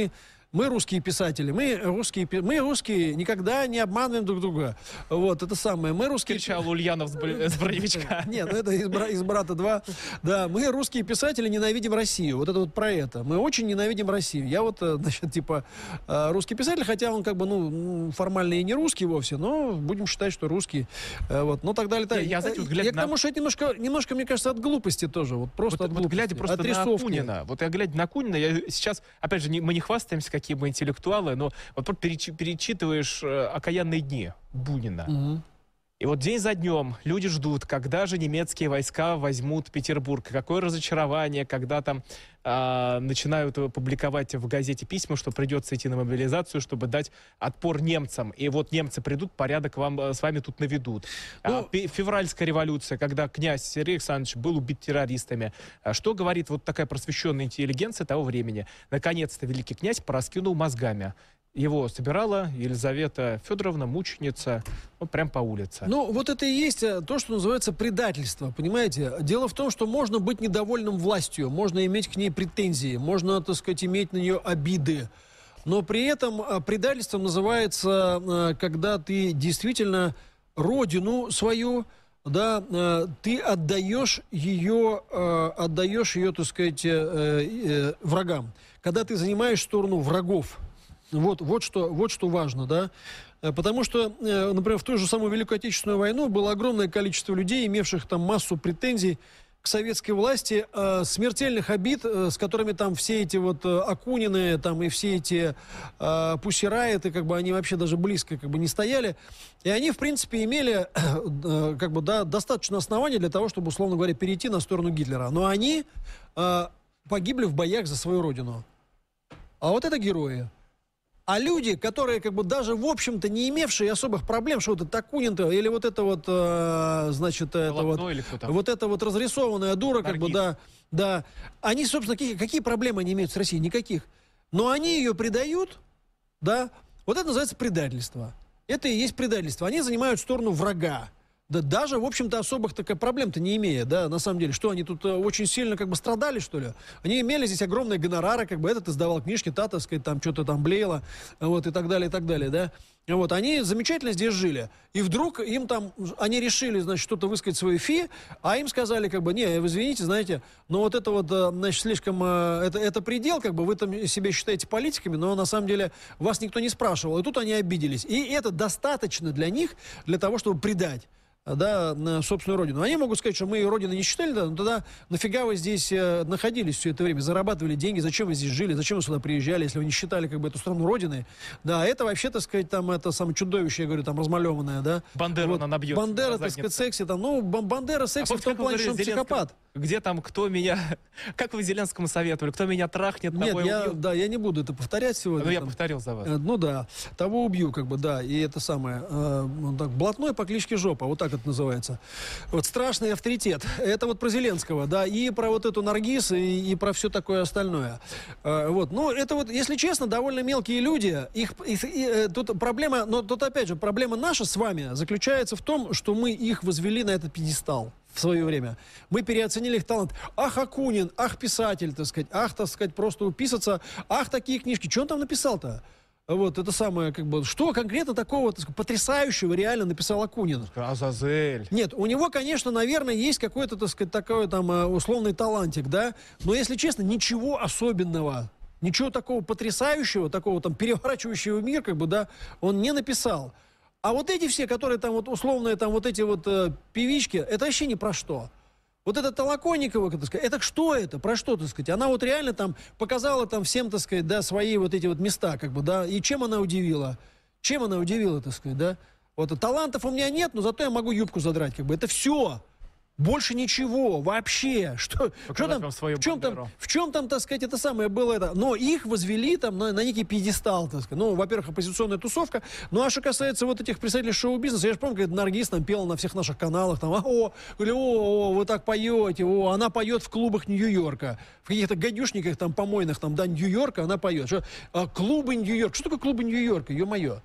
мы русские писатели, мы русские, мы русские никогда не обманываем друг друга. Вот, это самое. Мы русские... Кричал Ульянов с броневичка. Нет, ну это из «Брата два». Да, мы, русские писатели, ненавидим Россию. Вот это вот про это. Мы очень ненавидим Россию. Я вот, значит, типа, русский писатель, хотя он как бы, ну, формально и не русский вовсе, но будем считать, что русский. Вот, ну, так далее. Так. Я, знаете, вот, глядя я на... к тому, что это немножко, немножко, мне кажется, от глупости тоже. Вот просто вот, от вот глупости. глядя просто от на рисовки. Акунина. Вот я глядя на Акунина, я сейчас, опять же, не, мы не хвастаемся, какие мы интеллектуалы, но вот перечи, перечитываешь э, «Окаянные дни» Бунина. Угу. И вот день за днем люди ждут, когда же немецкие войска возьмут Петербург. Какое разочарование, когда там э, начинают публиковать в газете письма, что придется идти на мобилизацию, чтобы дать отпор немцам. И вот немцы придут, порядок вам, с вами тут наведут. Ну, а, февральская революция, когда князь Сергей Александрович был убит террористами. А что говорит вот такая просвещенная интеллигенция того времени? Наконец-то великий князь пораскинул мозгами. Его собирала Елизавета Федоровна, мученица, ну, прям по улице. Ну, вот это и есть то, что называется предательство, понимаете? Дело в том, что можно быть недовольным властью, можно иметь к ней претензии, можно, так сказать, иметь на нее обиды. Но при этом предательством называется, когда ты действительно родину свою, да, ты отдаешь ее, отдаешь ее, так сказать, врагам. Когда ты занимаешь сторону врагов. Вот, вот, что, вот что важно, да, потому что, например, в ту же самую Великую Отечественную войну было огромное количество людей, имевших там массу претензий к советской власти, э, смертельных обид, э, с которыми там все эти вот э, Акунины, там и все эти э, пусирайты, как бы они вообще даже близко как бы не стояли, и они, в принципе, имели э, как бы, да, достаточно оснований для того, чтобы, условно говоря, перейти на сторону Гитлера, но они э, погибли в боях за свою родину. А вот это герои. А люди, которые как бы даже, в общем-то, не имевшие особых проблем, что вот это Акунин-то, или вот это вот, э, значит, это вот, вот это вот разрисованная дура, как бы, да, да, они, собственно, какие, какие проблемы они имеют с Россией? Никаких. Но они ее предают, да, вот это называется предательство. Это и есть предательство. Они занимают сторону врага. Да даже, в общем-то, особых таких проблем-то не имея, да, на самом деле. Что, они тут э, очень сильно как бы страдали, что ли? Они имели здесь огромные гонорары, как бы этот издавал книжки, та, так сказать, там что-то там блеяло, вот, и так далее, и так далее, да. Вот, они замечательно здесь жили. И вдруг им там, они решили, значит, что-то высказать свои фи, а им сказали, как бы, не, вы извините, знаете, но вот это вот, значит, слишком, это, это предел, как бы, вы там себя считаете политиками, но на самом деле вас никто не спрашивал. И тут они обиделись. И это достаточно для них, для того, чтобы предать, да, на собственную родину. Они могут сказать, что мы ее родиной не считали, да, но тогда нафига вы здесь э, находились все это время, зарабатывали деньги, зачем вы здесь жили, зачем вы сюда приезжали, если вы не считали как бы эту страну родиной. Да, это вообще, так сказать, там, это самое чудовище, я говорю, там, размалеванное, да. Бандера вот, она набьет. Бандера, так сказать, секси, там, ну, Бандера секси а в том плане, что он психопат. Где там, кто меня, как вы Зеленскому советовали, кто меня трахнет, Нет, того я, убью? Да, я не буду это повторять сегодня. Ну, я там. повторил за вас. Ну да, того убью, как бы, да, и это самое, э, так, блатной по кличке Жопа, вот так это называется. Вот страшный авторитет. Это вот про Зеленского, да, и про вот эту Наргиз, и, и про все такое остальное. Э, вот, ну, это вот, если честно, довольно мелкие люди, их, их и, э, тут проблема, но тут опять же, проблема наша с вами заключается в том, что мы их возвели на этот пьедестал в свое время. Мы переоценили их талант. Ах, Акунин, ах, писатель, так сказать, ах, так сказать, просто уписаться, ах, такие книжки. Что он там написал-то? Вот, это самое, как бы, что конкретно такого, так сказать, потрясающего реально написал Акунин? Азазель. Нет, у него, конечно, наверное, есть какой-то, так сказать, такой там условный талантик, да, но, если честно, ничего особенного, ничего такого потрясающего, такого там переворачивающего мир, как бы, да, он не написал. А вот эти все, которые там вот условные, там вот эти вот э, певички, это вообще ни про что. Вот это Толоконникова, так сказать, это что это? Про что, так сказать? Она вот реально там показала там всем, так сказать, да, свои вот эти вот места, как бы, да, и чем она удивила? Чем она удивила, так сказать, да? Вот талантов у меня нет, но зато я могу юбку задрать, как бы, это все. Больше ничего, вообще. Что, что там, в, чем там, в чем там, так сказать, это самое было это? Но их возвели там на, на некий пьедестал, так сказать. Ну, во-первых, оппозиционная тусовка. Ну, а что касается вот этих представителей шоу-бизнеса, я же помню, как Наргиз там пела на всех наших каналах, там, а, о, говорю, о, о, вы так поете, о, она поет в клубах Нью-Йорка. В каких-то гадюшниках там помойных, там, да, Нью-Йорка она поет. Что, а, клубы Нью-Йорка. Что такое клубы Нью-Йорка, ё-моё?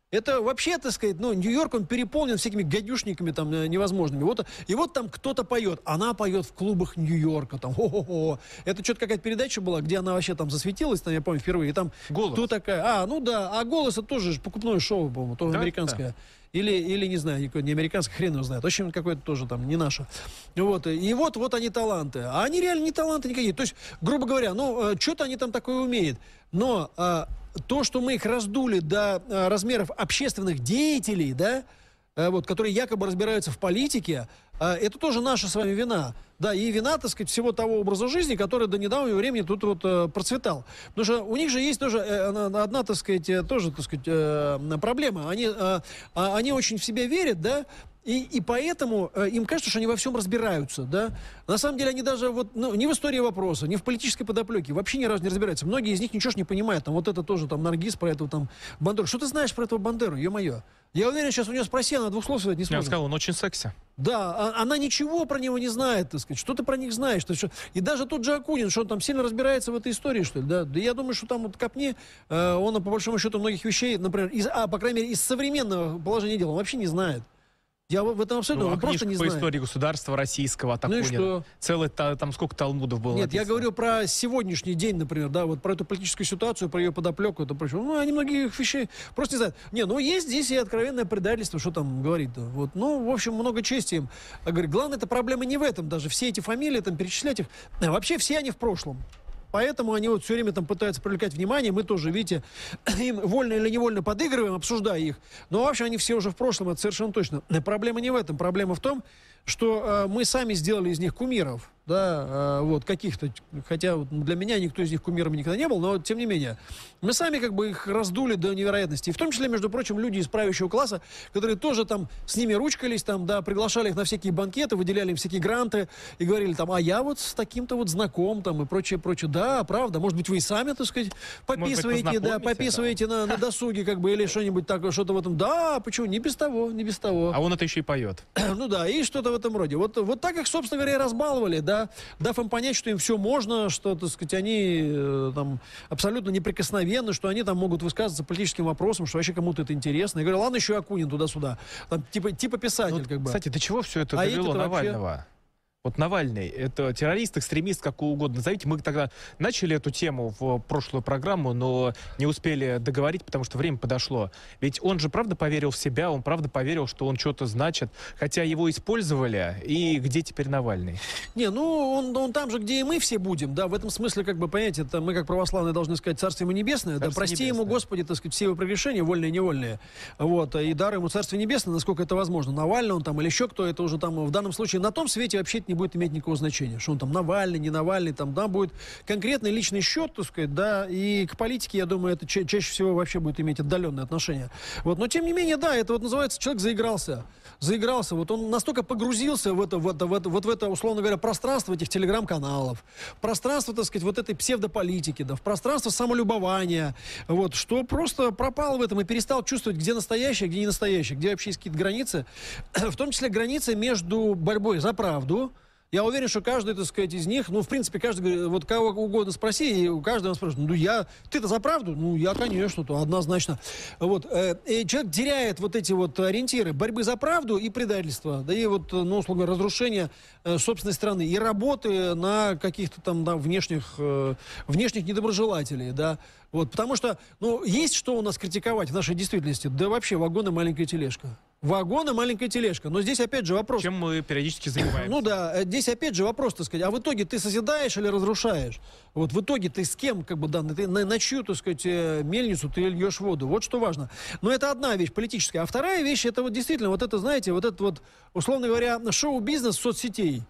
Это вообще, так сказать, ну, Нью-Йорк, он переполнен всякими гадюшниками там невозможными. Вот, и вот там кто-то поет. Она поет в клубах Нью-Йорка. Там, хо-хо-хо. Это что-то какая-то передача была, где она вообще там засветилась, там, я помню, впервые. И там «Голос». Кто такая? А, ну да. А «Голос» это тоже же покупное шоу, по-моему, тоже Да, американское. да. Или, или, не знаю, не американское, хрен его знает. В общем, какое-то тоже там не наше. Вот. И вот, вот они таланты. А они реально не таланты никакие. То есть, грубо говоря, ну, что-то они там такое умеют. Но а, то, что мы их раздули до а, размеров общественных деятелей, да, а, вот, которые якобы разбираются в политике, а, это тоже наша с вами вина. Да, и вина, так сказать, всего того образа жизни, который до недавнего времени тут вот э, процветал. Потому что у них же есть тоже э, одна, так сказать, э, тоже, так сказать, э, проблема. Они, э, они очень в себя верят, да, и, и поэтому э, им кажется, что они во всем разбираются, да. На самом деле они даже вот, ну, ни в истории вопроса, ни в политической подоплеке вообще ни разу не разбираются. Многие из них ничего ж не понимают. Там вот это тоже, там, Наргиз про этого там Бандеру. Что ты знаешь про этого Бандеру, ё-моё? Я уверен, сейчас у нее спроси, она двух слов сказать не сможет. Я сказал, он очень секси. Да, а, она ничего про него не знает, так сказать. Что ты про них знаешь? Ты что? И даже тот же Акунин, что он там сильно разбирается в этой истории, что ли, да? Да я думаю, что там вот копни, э, он по большому счету многих вещей, например, из, а, по крайней мере, из современного положения дела он вообще не знает. Я в этом абсолютно, Ну, а он просто не по знает. истории государства российского от Ну и Акунина. что? Целый, та- там сколько талмудов было Нет, написано. я говорю про сегодняшний день, например, да, вот про эту политическую ситуацию, про ее подоплеку, это прочее. Ну, они многих вещей просто не знают. Не, ну, есть здесь и откровенное предательство, что там говорить-то. Вот, ну, в общем, много чести им. Я говорю, главное, эта проблема не в этом даже. Все эти фамилии, там, перечислять их. А вообще все они в прошлом. Поэтому они вот все время там пытаются привлекать внимание. Мы тоже, видите, им вольно или невольно подыгрываем, обсуждая их. Но вообще они все уже в прошлом, это совершенно точно. Проблема не в этом. Проблема в том, что э, мы сами сделали из них кумиров. Да, э, вот, каких-то. Хотя вот, для меня никто из них кумиром никогда не был, но тем не менее. Мы сами как бы их раздули до невероятности. И в том числе, между прочим, люди из правящего класса, которые тоже там с ними ручкались, там, да, приглашали их на всякие банкеты, выделяли им всякие гранты и говорили там, а я вот с таким-то вот знаком, там, и прочее, прочее. Да, правда, может быть, вы и сами, так сказать, пописываете, да, пописываете да. На, на досуге, как бы, или что-нибудь такое, что-то в этом. Да, почему? Не без того, не без того. А он это еще и поет. Ну да, и что-то в этом роде. Вот, вот так их, собственно говоря, и разбаловали, да, дав им понять, что им все можно, что, так сказать, они э, там абсолютно неприкосновенны, что они там могут высказываться политическим вопросом, что вообще кому-то это интересно. Я говорю, ладно, еще Акунин туда-сюда. Там, типа, типа писатель, ну, как бы. Кстати, до чего все это а довело Навального? Вообще... Вот Навальный, это террорист, экстремист, как угодно назовите. Мы тогда начали эту тему в прошлую программу, но не успели договорить, потому что время подошло. Ведь он же правда поверил в себя, он правда поверил, что он что-то значит, хотя его использовали. И где теперь Навальный? Не, ну он, он там же, где и мы все будем, да, в этом смысле, как бы, понимаете, это мы, как православные, должны сказать Царствие ему небесное, Царствие да, прости небесное. Ему, Господи, так сказать, все его прегрешения, вольные и невольные, вот, и дар ему Царствие небесное, насколько это возможно. Навальный он там или еще кто, это уже там, в данном случае, на том свете вообще не будет иметь никакого значения, что он там Навальный, не Навальный, там, да, будет конкретный личный счет, так сказать, да, и к политике, я думаю, это ча- чаще всего вообще будет иметь отдаленное отношение. Вот, но тем не менее, да, это вот называется, человек заигрался, заигрался, вот он настолько погрузился в это, в это, в это, вот в это, условно говоря, пространство этих телеграм-каналов, пространство, так сказать, вот этой псевдополитики, да, в пространство самолюбования, вот, что просто пропал в этом и перестал чувствовать, где настоящее, где не настоящее, где вообще есть какие-то границы, в том числе границы между борьбой за правду. Я уверен, что каждый, так сказать, из них, ну, в принципе, каждый, вот кого угодно спроси, и у каждого спрашивает, ну, я, ты-то за правду? Ну, я, конечно, то однозначно. Вот, э, и человек теряет вот эти вот ориентиры борьбы за правду и предательства, да и вот, ну, условно говоря, разрушения э, собственной страны и работы на каких-то там, да, внешних, э, внешних недоброжелателей, да, вот, потому что, ну, есть что у нас критиковать в нашей действительности, да вообще вагон и маленькая тележка. Вагон и маленькая тележка. Но здесь опять же вопрос. Чем мы периодически занимаемся. Ну да, здесь опять же вопрос, так сказать, а в итоге ты созидаешь или разрушаешь? Вот в итоге ты с кем, как бы, да, ты на, на чью, так сказать, мельницу ты льешь воду? Вот что важно. Но это одна вещь политическая. А вторая вещь, это вот действительно, вот это, знаете, вот этот вот, условно говоря, шоу-бизнес соцсетей,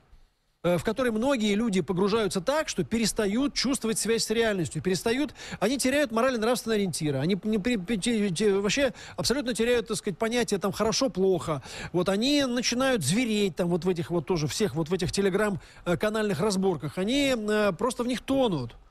в который многие люди погружаются так, что перестают чувствовать связь с реальностью, перестают, они теряют морально-нравственные ориентиры, они не, не, вообще абсолютно теряют, так сказать, понятие там хорошо-плохо, вот они начинают звереть там вот в этих вот тоже всех вот в этих телеграм-канальных разборках, они э, просто в них тонут.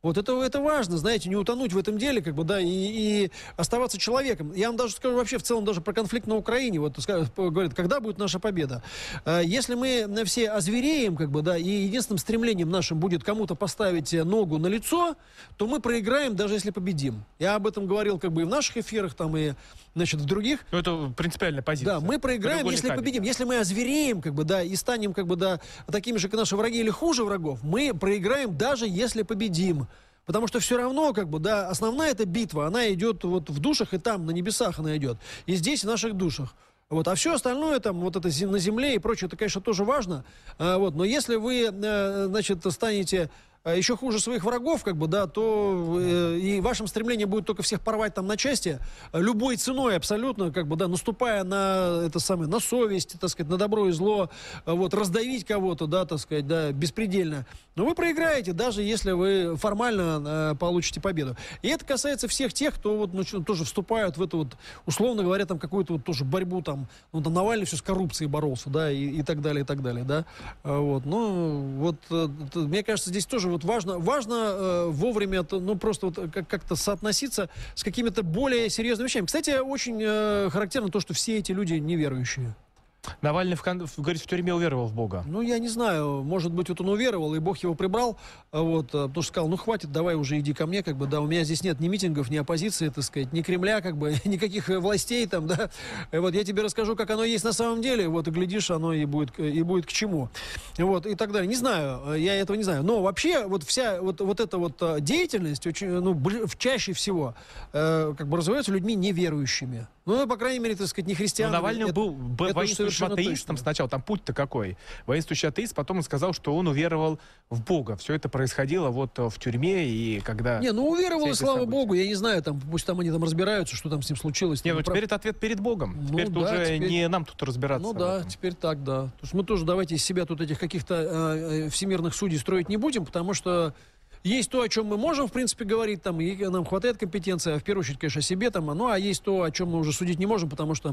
Вот это, это важно, знаете, не утонуть в этом деле, как бы, да, и, и оставаться человеком. Я вам даже скажу вообще в целом даже про конфликт на Украине. Вот говорят, когда будет наша победа? Если мы все озвереем, как бы, да, и единственным стремлением нашим будет кому-то поставить ногу на лицо, то мы проиграем, даже если победим. Я об этом говорил, как бы, и в наших эфирах, там, и, значит, в других. Ну, это принципиальная позиция. Да, мы проиграем, если победим. Если мы озвереем, как бы, да, и станем, как бы, да, такими же, как наши враги или хуже врагов, мы проиграем, даже если победим. Потому что все равно, как бы, да, основная эта битва, она идет вот в душах, и там, на небесах она идет. И здесь, в наших душах. Вот. А все остальное, там, вот это на земле и прочее, это, конечно, тоже важно. А, вот. Но если вы, а, значит, станете еще хуже своих врагов, как бы, да, то э, и вашим стремлением будет только всех порвать там на части, любой ценой абсолютно, как бы, да, наступая на это самое, на совесть, так сказать, на добро и зло, вот, раздавить кого-то, да, так сказать, да, беспредельно. Но вы проиграете, даже если вы формально э, получите победу. И это касается всех тех, кто вот, ну, тоже вступают в эту вот, условно говоря, там, какую-то вот тоже борьбу, там, ну, там Навальный все с коррупцией боролся, да, и, и так далее, и так далее, да. Вот, ну, вот, это, мне кажется, здесь тоже вот важно, важно э, вовремя, ну, просто вот как- как-то соотноситься с какими-то более серьезными вещами. Кстати, очень э, характерно то, что все эти люди неверующие. Навальный, в, кон- в, говорит, в тюрьме уверовал в Бога. Ну, я не знаю, может быть, вот он уверовал, и Бог его прибрал, вот, потому что сказал, ну, хватит, давай уже иди ко мне, как бы, да, у меня здесь нет ни митингов, ни оппозиции, так сказать, ни Кремля, как бы, никаких властей там, да, вот, я тебе расскажу, как оно есть на самом деле, вот, и глядишь, оно и будет, и будет к чему, вот, и так далее. Не знаю, я этого не знаю, но вообще, вот вся, вот, вот эта вот деятельность, очень, ну, чаще всего, э, как бы, развивается людьми неверующими. Ну, по крайней мере, так сказать, не христианами. Но Навальный это, был б- воинствующим атеистом сначала. Там путь-то какой? Воинствующий атеист, потом он сказал, что он уверовал в Бога. Все это происходило вот в тюрьме, и когда... Не, ну уверовал, слава события. Богу, я не знаю, там, пусть там они там разбираются, что там с ним случилось. Не, там, ну прав... теперь это ответ перед Богом. Ну, теперь да, уже теперь... не нам тут разбираться. Ну да, этом. теперь так, да. То есть мы тоже давайте из себя тут этих каких-то э, всемирных судей строить не будем, потому что есть то, о чем мы можем, в принципе, говорить, там, и нам хватает компетенции, а в первую очередь, конечно, о себе, там, ну, а есть то, о чем мы уже судить не можем, потому что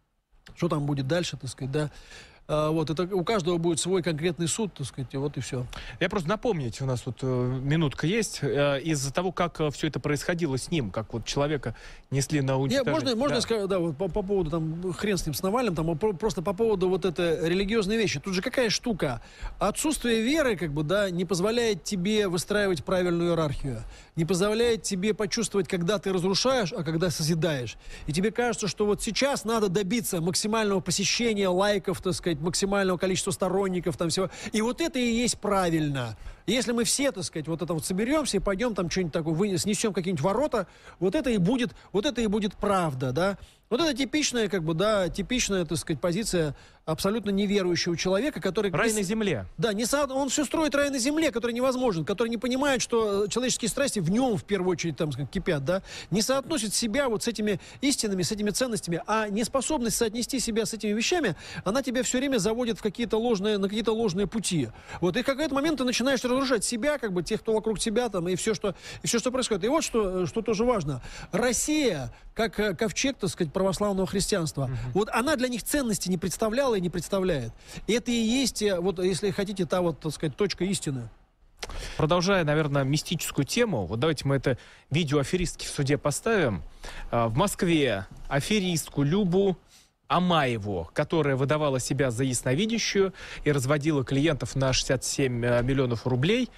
что там будет дальше, так сказать, да. А, вот, это у каждого будет свой конкретный суд, так сказать, и вот и все. Я просто напомнить, у нас вот э, минутка есть, э, из-за того, как э, все это происходило с ним, как вот человека несли на уничтожение. Не, можно, можно да. сказать, да, вот по, по поводу, там, хрен с ним, с Навальным, там, по, просто по поводу вот этой религиозной вещи. Тут же какая штука? Отсутствие веры, как бы, да, не позволяет тебе выстраивать правильную иерархию, не позволяет тебе почувствовать, когда ты разрушаешь, а когда созидаешь. И тебе кажется, что вот сейчас надо добиться максимального посещения, лайков, так сказать, максимального количества сторонников, там всего. И вот это и есть правильно. Если мы все, так сказать, вот это вот соберемся и пойдем там что-нибудь такое, вынес, снесем какие-нибудь ворота, вот это и будет, вот это и будет правда, да. Вот это типичная, как бы, да, типичная, так сказать, позиция абсолютно неверующего человека, который... Рай на земле. Да, не со... он все строит рай на земле, который невозможен, который не понимает, что человеческие страсти в нем, в первую очередь, там, сказать, кипят, да, не соотносит себя вот с этими истинами, с этими ценностями, а неспособность соотнести себя с этими вещами, она тебя все время заводит в какие-то ложные, на какие-то ложные пути. Вот, и в какой-то момент ты начинаешь разрушать себя, как бы, тех, кто вокруг тебя, там, и все, что, и все, что происходит. И вот что, что тоже важно. Россия, как ковчег, так сказать, православного христианства, mm-hmm. вот она для них ценности не представляла и не представляет. И это и есть, вот, если хотите, та вот, так сказать, точка истины. Продолжая, наверное, мистическую тему, вот давайте мы это видео аферистки в суде поставим. В Москве аферистку Любу Амаеву, которая выдавала себя за ясновидящую и разводила клиентов на шестьдесят семь миллионов рублей,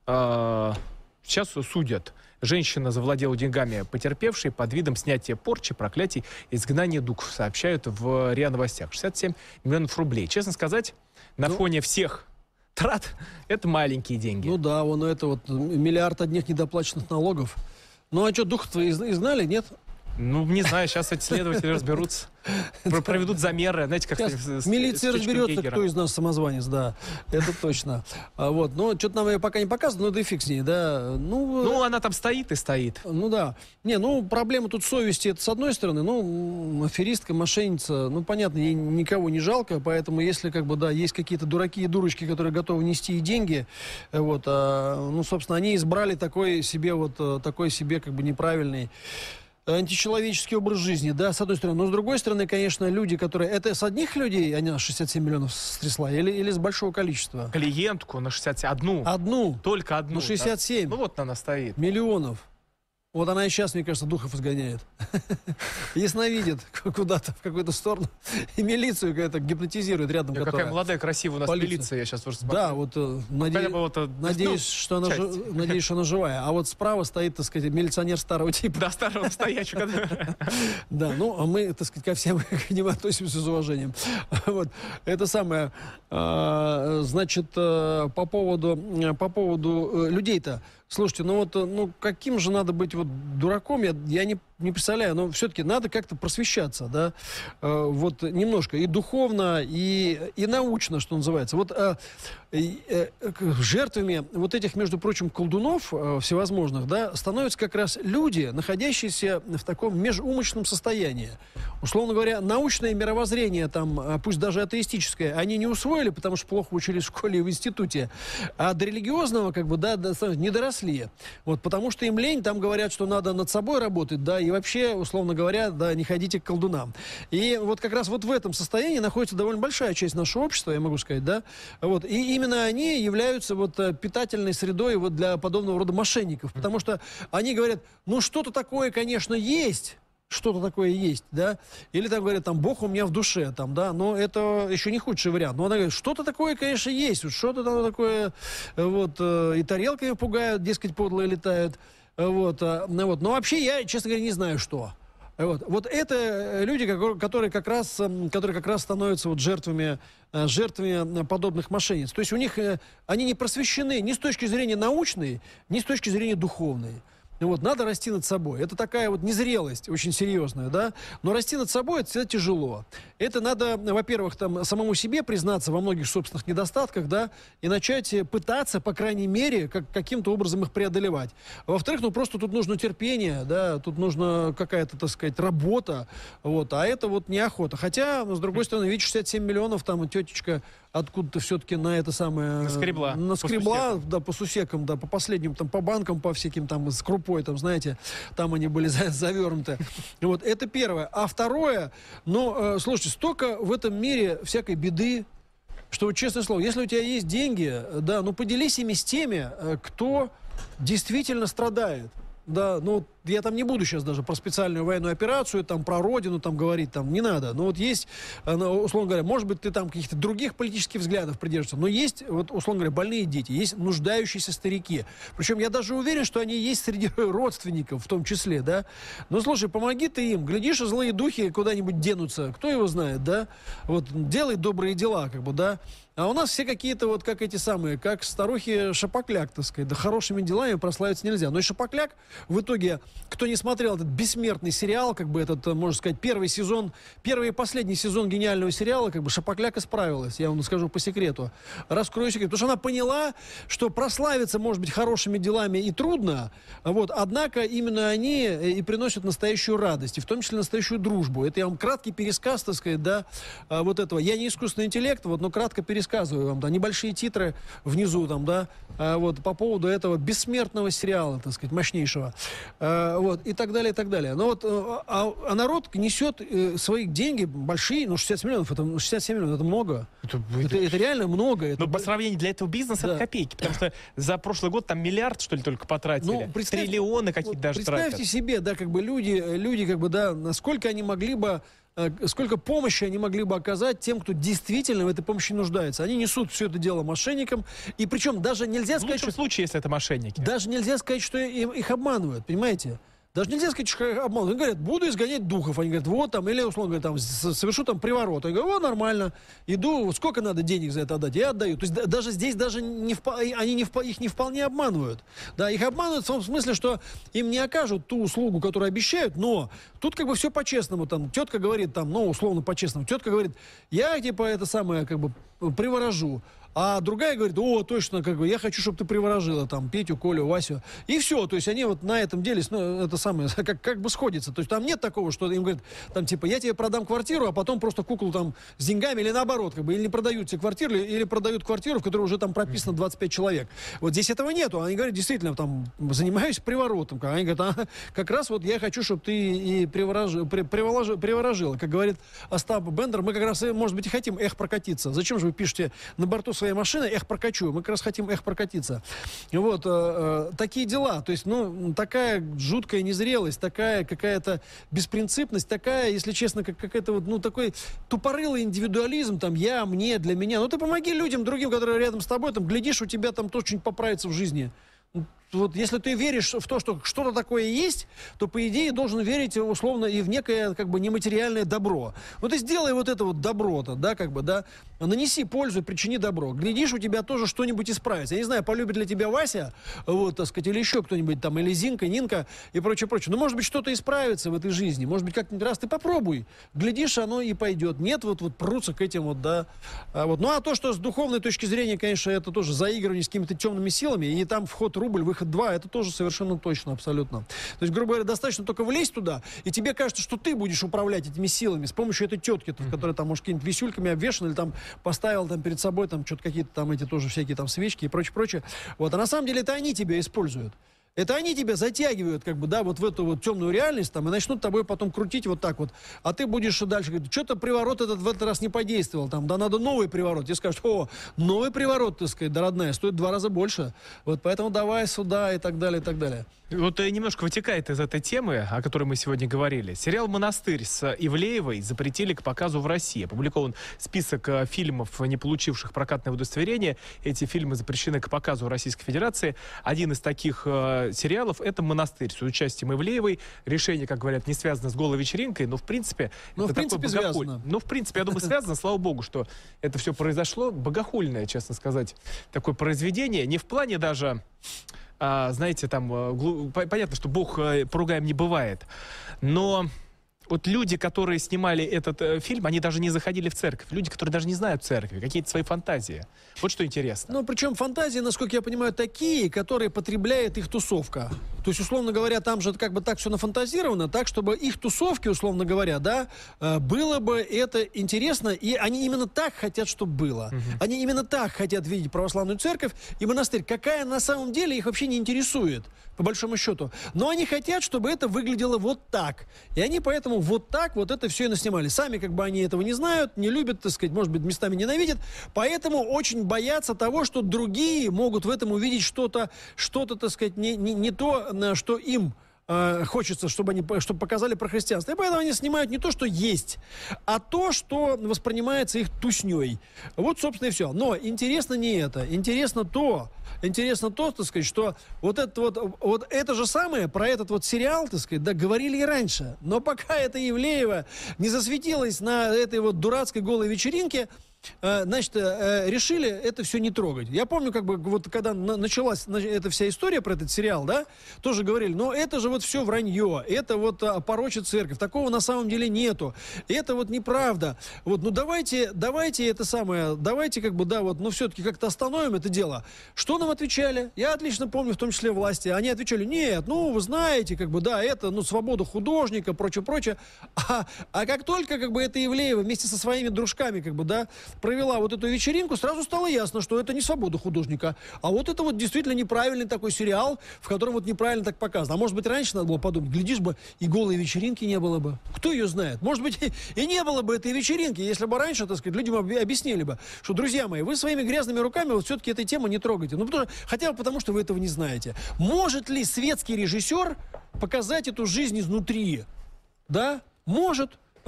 сейчас судят. Женщина завладела деньгами потерпевшей под видом снятия порчи, проклятий, изгнания духов, сообщают в РИА Новостях. шестьдесят семь миллионов рублей. Честно сказать, на ну, фоне всех трат это маленькие деньги. Ну да, вон это вот миллиард одних недоплаченных налогов. Ну а что, духов-то изгнали, нет? Ну, не знаю, сейчас эти следователи разберутся, проведут замеры, знаете, как с, милиция с разберется, Гейгера. Кто из нас самозванец, да, это точно. А вот, но что-то нам ее пока не показывают, но да и фиг с ней, да. Ну, ну, она там стоит и стоит. Ну, да. Не, ну, проблема тут совести, это с одной стороны, ну, аферистка, мошенница, ну, понятно, ей никого не жалко, поэтому если, как бы, да, есть какие-то дураки и дурочки, которые готовы нести и деньги, вот, а, ну, собственно, они избрали такой себе, вот, такой себе, как бы, неправильный античеловеческий образ жизни, да, с одной стороны. Но с другой стороны, конечно, люди, которые... Это с одних людей, они шестьдесят семь миллионов стрясла, или, или с большого количества? Клиентку на шестьдесят семь, одну. Одну. Только одну. На шестьдесят семь. Да? Ну вот она стоит. Миллионов. Вот она и сейчас, мне кажется, духов изгоняет. Ясновидит куда-то, в какую-то сторону. И милицию какая-то гипнотизирует рядом. Какая молодая, красивая у нас милиция, я сейчас просто смотрю. Да, вот надеюсь, что она живая. А вот справа стоит, так сказать, милиционер старого типа. Да, старого настоящего. Да, ну, а мы, так сказать, ко всем к ним относимся с уважением. Вот. Это самое, значит, по поводу, по поводу людей-то. Слушайте, ну вот, ну каким же надо быть вот дураком, я, я не, не представляю, но все-таки надо как-то просвещаться, да, э, вот немножко и духовно, и, и научно, что называется. Вот э, э, э, жертвами вот этих, между прочим, колдунов э, всевозможных, да, становятся как раз люди, находящиеся в таком межумочном состоянии. Условно говоря, научное мировоззрение, там, пусть даже атеистическое, они не усвоили, потому что плохо учились в школе и в институте, а до религиозного, как бы, да, не доросли. Вот, потому что им лень, там говорят, что надо над собой работать, да, и вообще, условно говоря, да, не ходите к колдунам. И вот как раз вот в этом состоянии находится довольно большая часть нашего общества, я могу сказать, да, вот, и именно они являются вот питательной средой вот для подобного рода мошенников, потому что они говорят, ну, что-то такое, конечно, есть, что-то такое есть, да, или там говорят, там, Бог у меня в душе, там, да, но это еще не худший вариант. Но она говорит, что-то такое, конечно, есть, что-то там такое, вот, и тарелками пугают, дескать, подлые летают, вот, ну, вот, но вообще я, честно говоря, не знаю, что. Вот, вот это люди, которые как раз, которые как раз становятся вот жертвами, жертвами подобных мошенниц. То есть у них, они не просвещены ни с точки зрения научной, ни с точки зрения духовной. Вот, надо расти над собой. Это такая вот незрелость очень серьезная, да. Но расти над собой — это всегда тяжело. Это надо, во-первых, там, самому себе признаться во многих собственных недостатках, да, и начать пытаться, по крайней мере, как, каким-то образом их преодолевать. Во-вторых, ну, просто тут нужно терпение, да, тут нужна какая-то, так сказать, работа, вот, а это вот неохота. Хотя, с другой стороны, видишь, шестьдесят семь миллионов, там, тетечка откуда-то все-таки на это самое... Наскребла. Наскребла, да, по сусекам, да, по последним, там, по банкам, по всяким, там, с крупой, там, знаете, там они были за, завернуты. Вот, это первое. А второе, ну, э, слушайте, столько в этом мире всякой беды, что, вот, честное слово, если у тебя есть деньги, да, ну, поделись ими с теми, э, кто действительно страдает. Да, ну, я там не буду сейчас даже про специальную военную операцию, там, про родину там говорить, там, не надо. Но вот есть, условно говоря, может быть, ты там каких-то других политических взглядов придерживаешься, но есть, вот, условно говоря, больные дети, есть нуждающиеся старики. Причем я даже уверен, что они есть среди родственников в том числе, да. Ну, слушай, помоги ты им, глядишь, злые духи куда-нибудь денутся, кто его знает, да. Вот, делай добрые дела, как бы, да. А у нас все какие-то вот как эти самые, как старухи Шапокляк, так сказать. Да хорошими делами прославиться нельзя. Но и Шапокляк в итоге, кто не смотрел этот бессмертный сериал, как бы этот, можно сказать, первый сезон, первый и последний сезон гениального сериала, как бы Шапокляк исправилась, я вам скажу по секрету. Раскрою секрет. Потому что она поняла, что прославиться, может быть, хорошими делами и трудно, вот, однако именно они и приносят настоящую радость, и в том числе настоящую дружбу. Это я вам краткий пересказ, так сказать, да, вот этого. Я не искусственный интеллект, вот, но кратко пересказ. Рассказываю вам, да, небольшие титры внизу там, да, а, вот, по поводу этого бессмертного сериала, так сказать, мощнейшего, а, вот, и так далее, и так далее. Но вот, а, а народ несет э, свои деньги большие, ну, шестьдесят миллионов, это, шестьдесят семь миллионов, это много. Это, это, это реально много. Это... Но по сравнению для этого бизнеса да. это копейки, потому что за прошлый год там миллиард, что ли, только потратили, ну, триллионы какие-то вот, даже представьте тратят. себе, да, как бы люди, люди, как бы, да, насколько они могли бы сколько помощи они могли бы оказать тем, кто действительно в этой помощи нуждается. Они несут все это дело мошенникам. И причем даже нельзя сказать, что... В лучшем случае, если это мошенники. Даже нельзя сказать, что им, их обманывают, понимаете? Даже нельзя сказать, что их обманывают. Они говорят, буду изгонять духов. Они говорят, вот там, или, условно говоря, там, совершу там приворот. Я говорю, о, нормально. Иду, сколько надо денег за это отдать? Я отдаю. То есть да, даже здесь даже не вп... они не вп... их не вполне обманывают. Да, их обманывают в том смысле, что им не окажут ту услугу, которую обещают, но тут как бы все по-честному. Там тетка говорит, там, ну, условно по-честному. Тетка говорит, я, типа, это самое, как бы, приворожу. а другая говорит, о, точно, как бы, я хочу, чтобы ты приворожила там Петю, Колю, Васю. И все, то есть они вот на этом деле, ну, это самое, как, как бы сходится. То есть там нет такого, что им говорят, там, типа, я тебе продам квартиру, а потом просто куклу там с деньгами, или наоборот, как бы, или не продают тебе квартиру, или продают квартиру, в которой уже там прописано двадцать пять человек. Вот здесь этого нету. Они говорят, действительно, там, занимаюсь приворотом. Они говорят, а, как раз вот я хочу, чтобы ты и приворожила, при, приворожила, приворожила. Как говорит Остап Бендер, мы как раз, может быть, и хотим эх прокатиться. Зачем же вы пишете на борту своей машины эх прокачу? Мы как раз хотим эх прокатиться. Вот, э, э, такие дела. То есть, ну, такая жуткая незрелость, такая какая-то беспринципность, такая, если честно, как какая-то вот, ну, такой тупорылый индивидуализм, там, я, мне, для меня. Ну, ты помоги людям, другим, которые рядом с тобой, там, глядишь, у тебя там тоже что-нибудь поправится в жизни. Вот если ты веришь в то, что что-то такое есть, то, по идее, должен верить, условно, и в некое, как бы, нематериальное добро. Ну, ты сделай вот это вот добро-то, да, как бы, да, нанеси пользу, причини добро. Глядишь, у тебя тоже что-нибудь исправится. Я не знаю, полюбит ли тебя Вася, вот, так сказать, или еще кто-нибудь там, или Зинка, Нинка и прочее, прочее. Но, может быть, что-то исправится в этой жизни. Может быть, как-нибудь раз ты попробуй. Глядишь, оно и пойдет. Нет, вот, вот прутся к этим вот, да. А вот. Ну, а то, что с духовной точки зрения, конечно, это тоже заигрывание с какими-то темными силами, и там вход рубль, выход два, это тоже совершенно точно, абсолютно. То есть, грубо говоря, достаточно только влезть туда, и тебе кажется, что ты будешь управлять этими силами с помощью этой тетки, mm-hmm. которая там, может, какими-то висюльками обвешана, или там поставила там перед собой там что-то какие-то там эти тоже всякие там свечки и прочее, прочее. Вот, а на самом деле это они тебя используют. Это они тебя затягивают, как бы, да, вот в эту вот темную реальность, там, и начнут тобой потом крутить вот так вот. А ты будешь дальше говорить, что-то приворот этот в этот раз не подействовал, там, да, надо новый приворот. Тебе скажут, о, новый приворот, так сказать, да, родная, стоит в два раза больше. Вот, поэтому давай сюда и так далее, и так далее. Вот немножко вытекает из этой темы, о которой мы сегодня говорили. Сериал «Монастырь» с Ивлеевой запретили к показу в России. Опубликован список фильмов, не получивших прокатное удостоверение. Эти фильмы запрещены к показу в Российской Федерации. Один из таких э, сериалов — это «Монастырь» с участием Ивлеевой. Решение, как говорят, не связано с голой вечеринкой, но в принципе... Ну, в принципе, богохуль... связано. Ну, в принципе, я думаю, связано. Слава богу, что это все произошло. Богохульное, честно сказать, такое произведение. Не в плане даже... А, знаете, там, глу... понятно, что Бог поругаем не бывает, но вот люди, которые снимали этот э, фильм, они даже не заходили в церковь. Люди, которые даже не знают церкви, какие-то свои фантазии. Вот что интересно. Ну, причем фантазии, насколько я понимаю, такие, которые потребляет их тусовка. То есть, условно говоря, там же как бы так все нафантазировано, так, чтобы их тусовки, условно говоря, да, э, было бы это интересно, и они именно так хотят, чтобы было. Угу. Они именно так хотят видеть православную церковь и монастырь. Какая на самом деле их вообще не интересует, по большому счету. Но они хотят, чтобы это выглядело вот так. И они поэтому вот так вот это все и наснимали. Сами как бы они этого не знают, не любят, так сказать, может быть, местами ненавидят, поэтому очень боятся того, что другие могут в этом увидеть что-то, что-то, так сказать, не, не, не то, что им э, хочется, чтобы они чтобы показали про христианство. И поэтому они снимают не то, что есть, а то, что воспринимается их тусней. Вот, собственно, и все. Но интересно не это. Интересно то, интересно то, так сказать, что вот это вот, вот это же самое про этот вот сериал, так сказать, да, говорили и раньше. Но пока эта Ивлеева не засветилась на этой вот дурацкой голой вечеринке, значит, решили это все не трогать. Я помню, как бы, вот когда началась эта вся история про этот сериал, да, тоже говорили, ну, это же вот все вранье, это вот порочит церковь, такого на самом деле нету, это вот неправда. Вот, ну, давайте, давайте это самое, давайте, как бы, да, вот, ну, все-таки как-то остановим это дело. Что нам отвечали? Я отлично помню, в том числе власти, они отвечали, нет, ну, вы знаете, как бы, да, это, ну, свобода художника, прочее, прочее. А, а как только, как бы, это Ивлеева вместе со своими дружками, как бы, да, провела вот эту вечеринку, сразу стало ясно, что это не свобода художника, а вот это вот действительно неправильный такой сериал, в котором вот неправильно так показано. А может быть, раньше надо было подумать, глядишь бы, и голой вечеринки не было бы. Кто ее знает? Может быть, и не было бы этой вечеринки, если бы раньше, так сказать, людям объяснили бы, что, друзья мои, вы своими грязными руками вот все-таки этой темы не трогайте. Ну, потому, хотя бы потому, что вы этого не знаете. Может ли светский режиссер показать эту жизнь изнутри? Да? Может.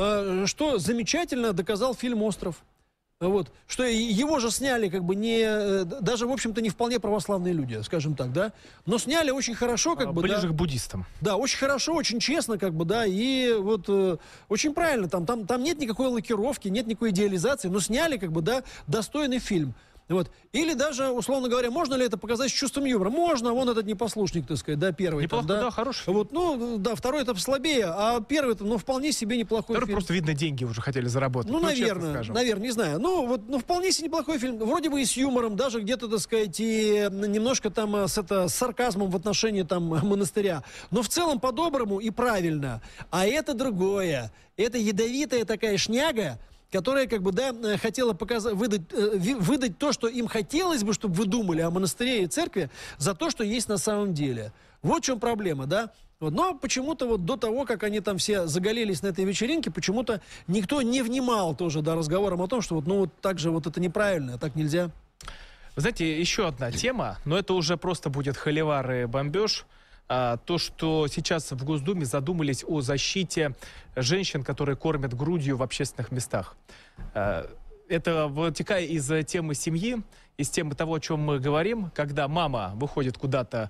Что замечательно доказал фильм «Остров». Вот, что его же сняли как бы не, даже, в общем-то, не вполне православные люди, скажем так, да, но сняли очень хорошо, как а, бы, ближе да, к буддистам. Да, очень хорошо, очень честно, как бы, да, и вот э, очень правильно, там, там, там нет никакой лакировки, нет никакой идеализации, но сняли, как бы, да, достойный фильм. Вот. Или даже, условно говоря, можно ли это показать с чувством юмора? Можно, вон этот непослушник, так сказать, да, первый. Неплохо, там, да, да, хороший. Вот, ну, да, второй это слабее, а первый-то, ну, вполне себе неплохой Второй фильм. просто, видно, деньги уже хотели заработать. Ну, ну наверное, наверное, не знаю. Ну, вот, ну, вполне себе неплохой фильм. Вроде бы и с юмором, даже где-то, так сказать, и немножко там с, это, с сарказмом в отношении там монастыря. Но в целом по-доброму и правильно. А это другое. Это ядовитая такая шняга, которая, как бы, да, хотела показать, выдать, выдать то, что им хотелось бы, чтобы вы думали о монастыре и церкви, за то, что есть на самом деле. Вот в чем проблема, да? Вот. Но почему-то вот до того, как они там все заголелись на этой вечеринке, почему-то никто не внимал тоже, да, разговорам о том, что вот, ну, вот так же вот это неправильно, так нельзя. Вы знаете, еще одна тема, но это уже просто будет холивар и бомбеж. А, то, что сейчас в Госдуме задумались о защите женщин, которые кормят грудью в общественных местах. А, это вытекая из темы семьи, из темы того, о чем мы говорим, когда мама выходит куда-то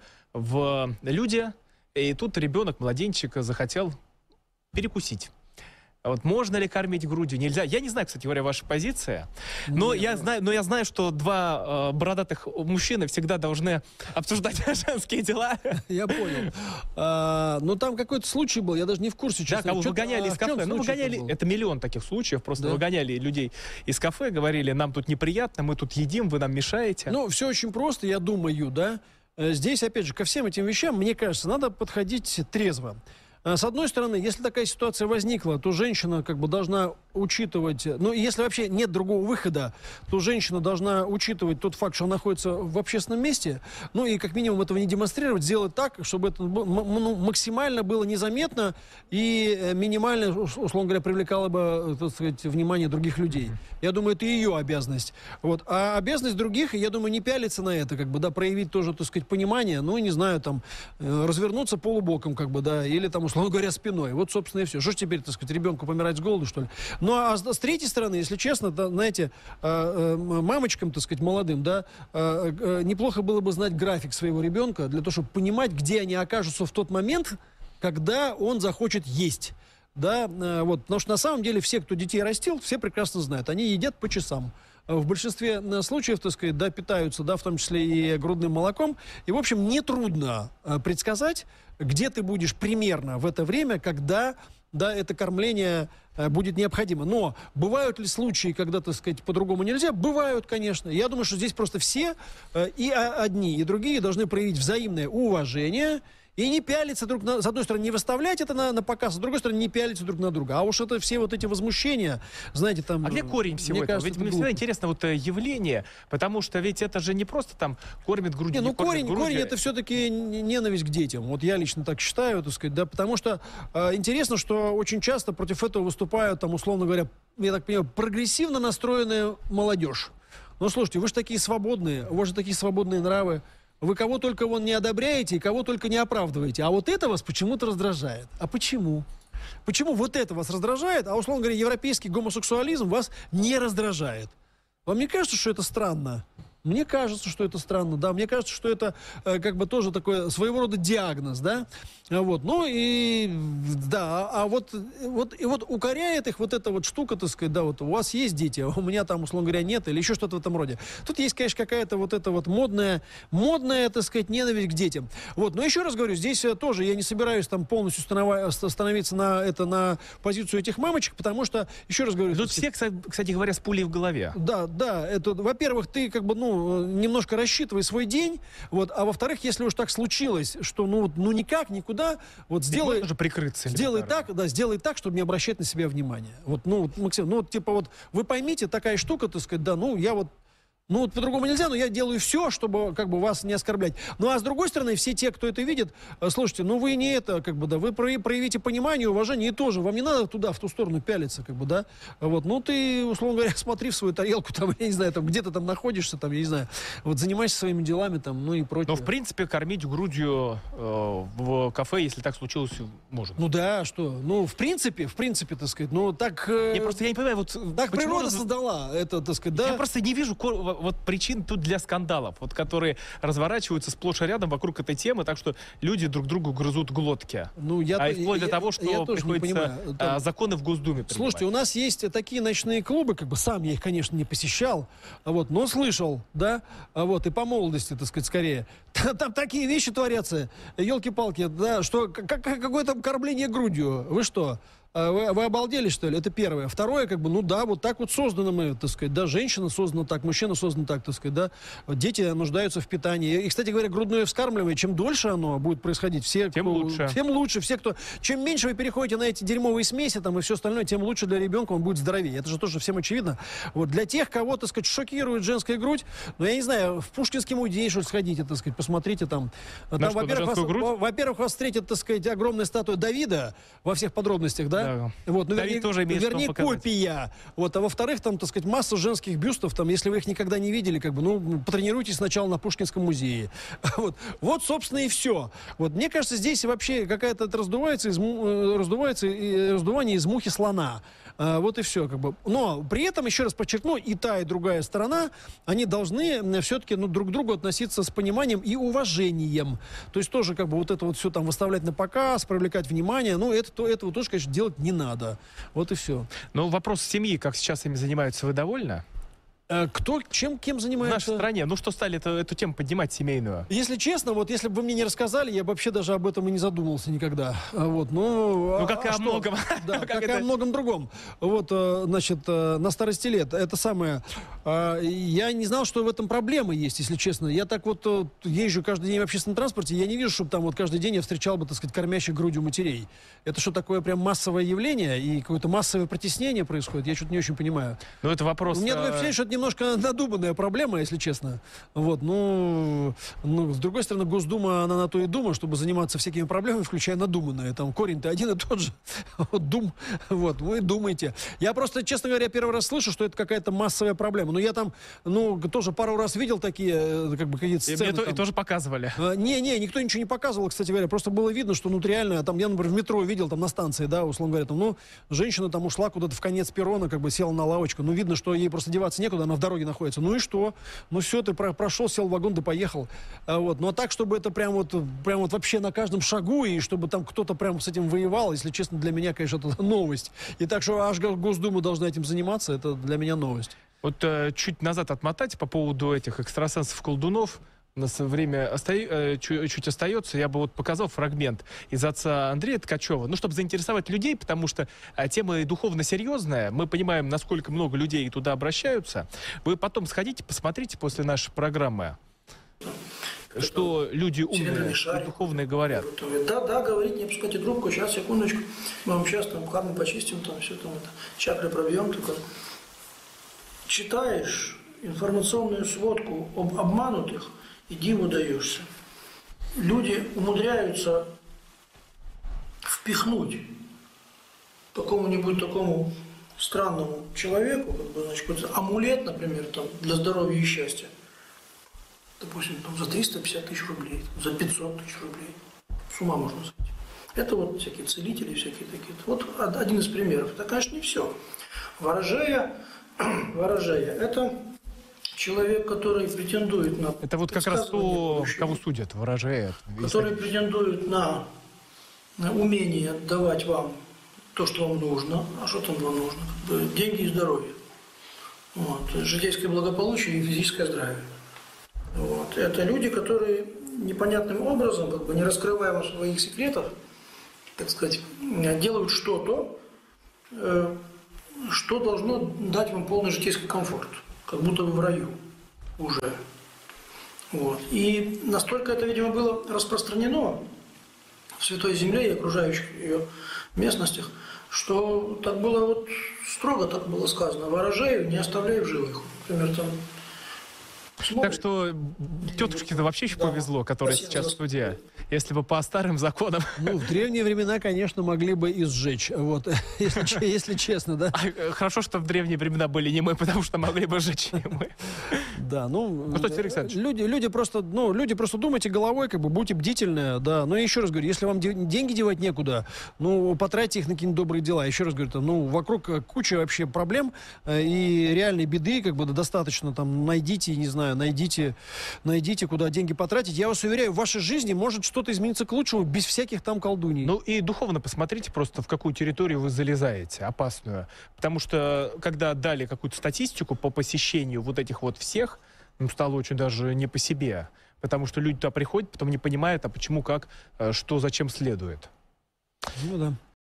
в люди, и тут ребенок, младенчик, захотел перекусить. Вот можно ли кормить грудью? Нельзя. Я не знаю, кстати говоря, ваша позиция, но, Нет. я, знаю, но я знаю, что два э, бородатых мужчины всегда должны обсуждать женские дела. Я понял. А, но там какой-то случай был, я даже не в курсе, Да, честно. кого Чё- выгоняли а из в чём кафе. Ну, случай-то выгоняли, был? это миллион таких случаев, просто Да. выгоняли людей из кафе, говорили, нам тут неприятно, мы тут едим, вы нам мешаете. Ну, все очень просто, я думаю, да. Э, Здесь, опять же, ко всем этим вещам, мне кажется, надо подходить трезво. Э, С одной стороны, если такая ситуация возникла, то женщина как бы должна учитывать, ну, если вообще нет другого выхода, то женщина должна учитывать тот факт, что она находится в общественном месте, ну, и как минимум этого не демонстрировать, сделать так, чтобы это был- м- ну, максимально было незаметно и э, минимально, ус- условно говоря, привлекало бы, э, так сказать, внимание других людей. Я думаю, это ее обязанность. Вот. А обязанность других, я думаю, не пялиться на это, как бы, да, проявить тоже, так сказать, понимание, ну, не знаю, там, э, развернуться полубоком, как бы, да, или там, условно говоря, спиной. Вот, собственно, и все. Что ж теперь, так сказать, ребенку помирать с голоду, что ли? Ну, а с, с третьей стороны, если честно, да, знаете, э, э, мамочкам, так сказать, молодым, да, э, э, неплохо было бы знать график своего ребенка для того, чтобы понимать, где они окажутся в тот момент, когда он захочет есть. Да, э, вот, потому что на самом деле все, кто детей растил, все прекрасно знают, они едят по часам. В большинстве э, случаев, так сказать, да, питаются, да, в том числе и грудным молоком. И, в общем, нетрудно э, предсказать, где ты будешь примерно в это время, когда, да, это кормление э, будет необходимо. Но бывают ли случаи, когда, так сказать, по-другому нельзя? Бывают, конечно. Я думаю, что здесь просто все, э, и одни, и другие должны проявить взаимное уважение и не пялиться друг на... С одной стороны, не выставлять это на, на показ, с другой стороны, не пялиться друг на друга. А уж это все вот эти возмущения, знаете, там... А где корень всего мне этого? кажется, Ведь это мне глупо. всегда интересно вот э, явление, потому что ведь это же не просто там кормит грудью, Не, ну не кормит корень, грудью. корень это все-таки ненависть к детям. Вот я лично так считаю, так сказать, да, потому что э, интересно, что очень часто против этого выступают, там, условно говоря, я так понимаю, прогрессивно настроенная молодежь. Ну, слушайте, вы же такие свободные, у вас же такие свободные нравы. Вы кого только вон не одобряете и кого только не оправдываете. А вот это вас почему-то раздражает. А почему? Почему вот это вас раздражает, а, условно говоря, европейский гомосексуализм вас не раздражает? Вам не кажется, что это странно? Мне кажется, что это странно, да. Мне кажется, что это э, как бы тоже такой своего рода диагноз, да. А Вот, ну и да, а вот, вот, и вот укоряет их вот эта вот штука, так сказать, да, вот у вас есть дети, а у меня там, условно говоря, нет, или еще что-то в этом роде. Тут есть, конечно, какая-то вот эта вот модная, модная, так сказать, ненависть к детям. Вот, но еще раз говорю, здесь э, тоже я не собираюсь там полностью станова- становиться на это, на позицию этих мамочек, потому что, еще раз говорю... Тут все, кстати, кстати говоря, с пулей в голове. Да, да, это, во-первых, ты как бы, ну, немножко рассчитывай свой день, вот, а во-вторых, если уж так случилось, что, ну, ну никак, никуда, вот, сделай... Можно же прикрыться. Сделай элементарно. так, да, сделай так, чтобы не обращать на себя внимания. Вот, ну, вот, Максим, ну, вот, типа, вот, вы поймите, такая штука, так сказать, да, ну, я вот, ну, вот по-другому нельзя, но я делаю все, чтобы, как бы, вас не оскорблять. Ну, а с другой стороны, все те, кто это видит, э, слушайте, ну, вы не это, как бы, да, вы прояв- проявите понимание, уважение, и тоже, вам не надо туда, в ту сторону пялиться, как бы, да, вот, ну, ты, условно говоря, смотри в свою тарелку, там, я не знаю, там, где ты там находишься, там, я не знаю, вот, занимайся своими делами, там, ну, и прочее. Но, в принципе, кормить грудью э, в кафе, если так случилось, можно. Ну, да, что, ну, в принципе, в принципе, так сказать, ну, так... э, Я просто я не понимаю, вот... Так почему природа раз- создала это, так сказать, да. Я просто не вижу кор- вот причин тут для скандалов, вот которые разворачиваются сплошь и рядом вокруг этой темы, так что люди друг другу грызут глотки. Ну, я, а вплоть я, до того, что я приходится Там... законы в Госдуме принимать. Слушайте, у нас есть такие ночные клубы, как бы сам я их, конечно, не посещал, вот, но слышал, да, вот, и по молодости, так сказать, скорее. Там такие вещи творятся, елки-палки, да, что как, какое-то кормление грудью. Вы что? Вы, вы обалдели, что ли? Это первое. Второе, как бы, ну да, вот так вот созданы мы, так сказать, да, женщина создана так, мужчина создан так, так сказать, да, дети нуждаются в питании. И, кстати говоря, грудное вскармливание, чем дольше оно будет происходить, все, тем кто, лучше. Тем лучше. Все, кто, чем меньше вы переходите на эти дерьмовые смеси там и все остальное, тем лучше для ребенка он будет здоровее. Это же тоже всем очевидно. Вот для тех, кого, так сказать, шокирует женская грудь, ну, я не знаю, в Пушкинский музей, что ли, сходите, так сказать, посмотрите там. Там, что, во-первых, вас, во-первых, вас встретит, так сказать, огромная статуя Давида во всех подробностях, да? Да. Вот, ну, Давид тоже имеет вернее, что показать. копия. Вот, а во-вторых, там, так сказать, масса женских бюстов, там, если вы их никогда не видели, как бы, ну, потренируйтесь сначала на Пушкинском музее. Вот, вот собственно, и все. Вот, мне кажется, здесь вообще какая-то раздувается, из, раздувается и раздувание из мухи слона. А, вот и все, как бы. Но при этом, еще раз подчеркну, и та, и другая сторона, они должны все-таки, ну, друг к другу относиться с пониманием и уважением. То есть тоже, как бы, вот это вот все там выставлять на показ, привлекать внимание, ну, это, то, этого тоже, конечно, делать не надо. Вот и все. Но вопрос семьи, как сейчас ими занимаются, вы довольны? Кто чем, кем занимается? В нашей стране. Ну, что стали эту, эту тему поднимать семейную? Если честно, вот если бы вы мне не рассказали, я бы вообще даже об этом и не задумался никогда. Вот, ну, ну, как а, и о что? многом. Да, как как это... и о многом другом. Вот, значит, на старости лет. Это самое... Я не знал, что в этом проблемы есть, если честно. Я так вот езжу каждый день в общественном транспорте, я не вижу, чтобы там вот каждый день я встречал бы, так сказать, кормящих грудью матерей. Это что, такое прям массовое явление и какое-то массовое притеснение происходит? Я что-то не очень понимаю. Ну, это вопрос... У меня такое впечатление, что это немножко надуманная проблема, если честно. Вот, ну, ну, с другой стороны, Госдума, она на то и дума, чтобы заниматься всякими проблемами, включая надуманные. Там корень-то один и тот же. Вот, дум. Вот, вы думаете. Я просто, честно говоря, первый раз слышу, что это какая-то массовая проблема. Но я там, ну, тоже пару раз видел такие, как бы, какие-то сцены. И мне там. тоже показывали. Не-не, никто ничего не показывал, кстати говоря. Просто было видно, что, ну, реально, там, я, например, в метро видел, там, на станции, да, условно говоря, там, ну, женщина там ушла куда-то в конец перрона, как бы села на лавочку. Ну, видно, что ей просто деваться некуда, она в дороге находится. Ну и что? Ну все, ты про- прошел, сел в вагон, да поехал. А, вот. Но так, чтобы это прям вот, прям вот вообще на каждом шагу, и чтобы там кто-то прям с этим воевал, если честно, для меня, конечно, это новость. И так, что аж Госдума должна этим заниматься, это для меня новость. Вот э, чуть назад отмотать по поводу этих экстрасенсов-колдунов. У нас время оста... чуть, чуть остается. Я бы вот показал фрагмент из отца Андрея Ткачева, ну, чтобы заинтересовать людей, потому что тема духовно серьезная. Мы понимаем, насколько много людей туда обращаются. Вы потом сходите, посмотрите после нашей программы, что люди умные и духовные говорят. Да, да, говорить, не пускайте трубку, сейчас, секундочку, мы вам сейчас там карму почистим, там все там это, чакры пробьем, только читаешь информационную сводку об обманутых, и диву даешься. Люди умудряются впихнуть какому-нибудь такому странному человеку, как бы, значит, какой-то амулет, например, там, для здоровья и счастья, допустим, там, за триста пятьдесят тысяч рублей, за пятьсот тысяч рублей. С ума можно сойти. Это вот всякие целители, всякие такие. Вот один из примеров. Это, конечно, не все. Ворожея, ворожея, это человек, который претендует на... Это вот как раз то, кого судят, ворожея. Который претендует на, на умение давать вам то, что вам нужно. А что там вам нужно? Деньги и здоровье. Вот. Житейское благополучие и физическое здравие. Вот. Это люди, которые непонятным образом, как бы не раскрывая вам своих секретов, так сказать, делают что-то, что должно дать вам полный житейский комфорт. Как будто вы в раю уже. Вот. И настолько это, видимо, было распространено в Святой Земле и окружающих ее местностях, что так было вот строго так было сказано: ворожею не оставляй в живых. Например, там Так что тетушке-то вообще еще повезло, которая сейчас в студии. Если бы по старым законам... Ну, в древние времена, конечно, могли бы и сжечь, вот, если, если честно, да. Хорошо, что в древние времена были не мы, потому что могли бы сжечь не мы. Да, ну, ну что, Александр? люди, люди просто, ну, люди просто думайте головой, как бы, будьте бдительны, да. Но я еще раз говорю, если вам де- деньги девать некуда, ну, потратьте их на какие-нибудь добрые дела. Еще раз говорю, там, ну, вокруг куча вообще проблем э, и реальной беды, как бы, достаточно, там, найдите, не знаю, найдите, найдите, куда деньги потратить. Я вас уверяю, в вашей жизни может что-то измениться к лучшему без всяких там колдуний. Ну, и духовно посмотрите просто, в какую территорию вы залезаете, опасную. Потому что, когда дали какую-то статистику по посещению вот этих вот всех, ну, стало очень даже не по себе. Потому что люди туда приходят, потом не понимают, а почему, как, что, зачем следует. Ну да.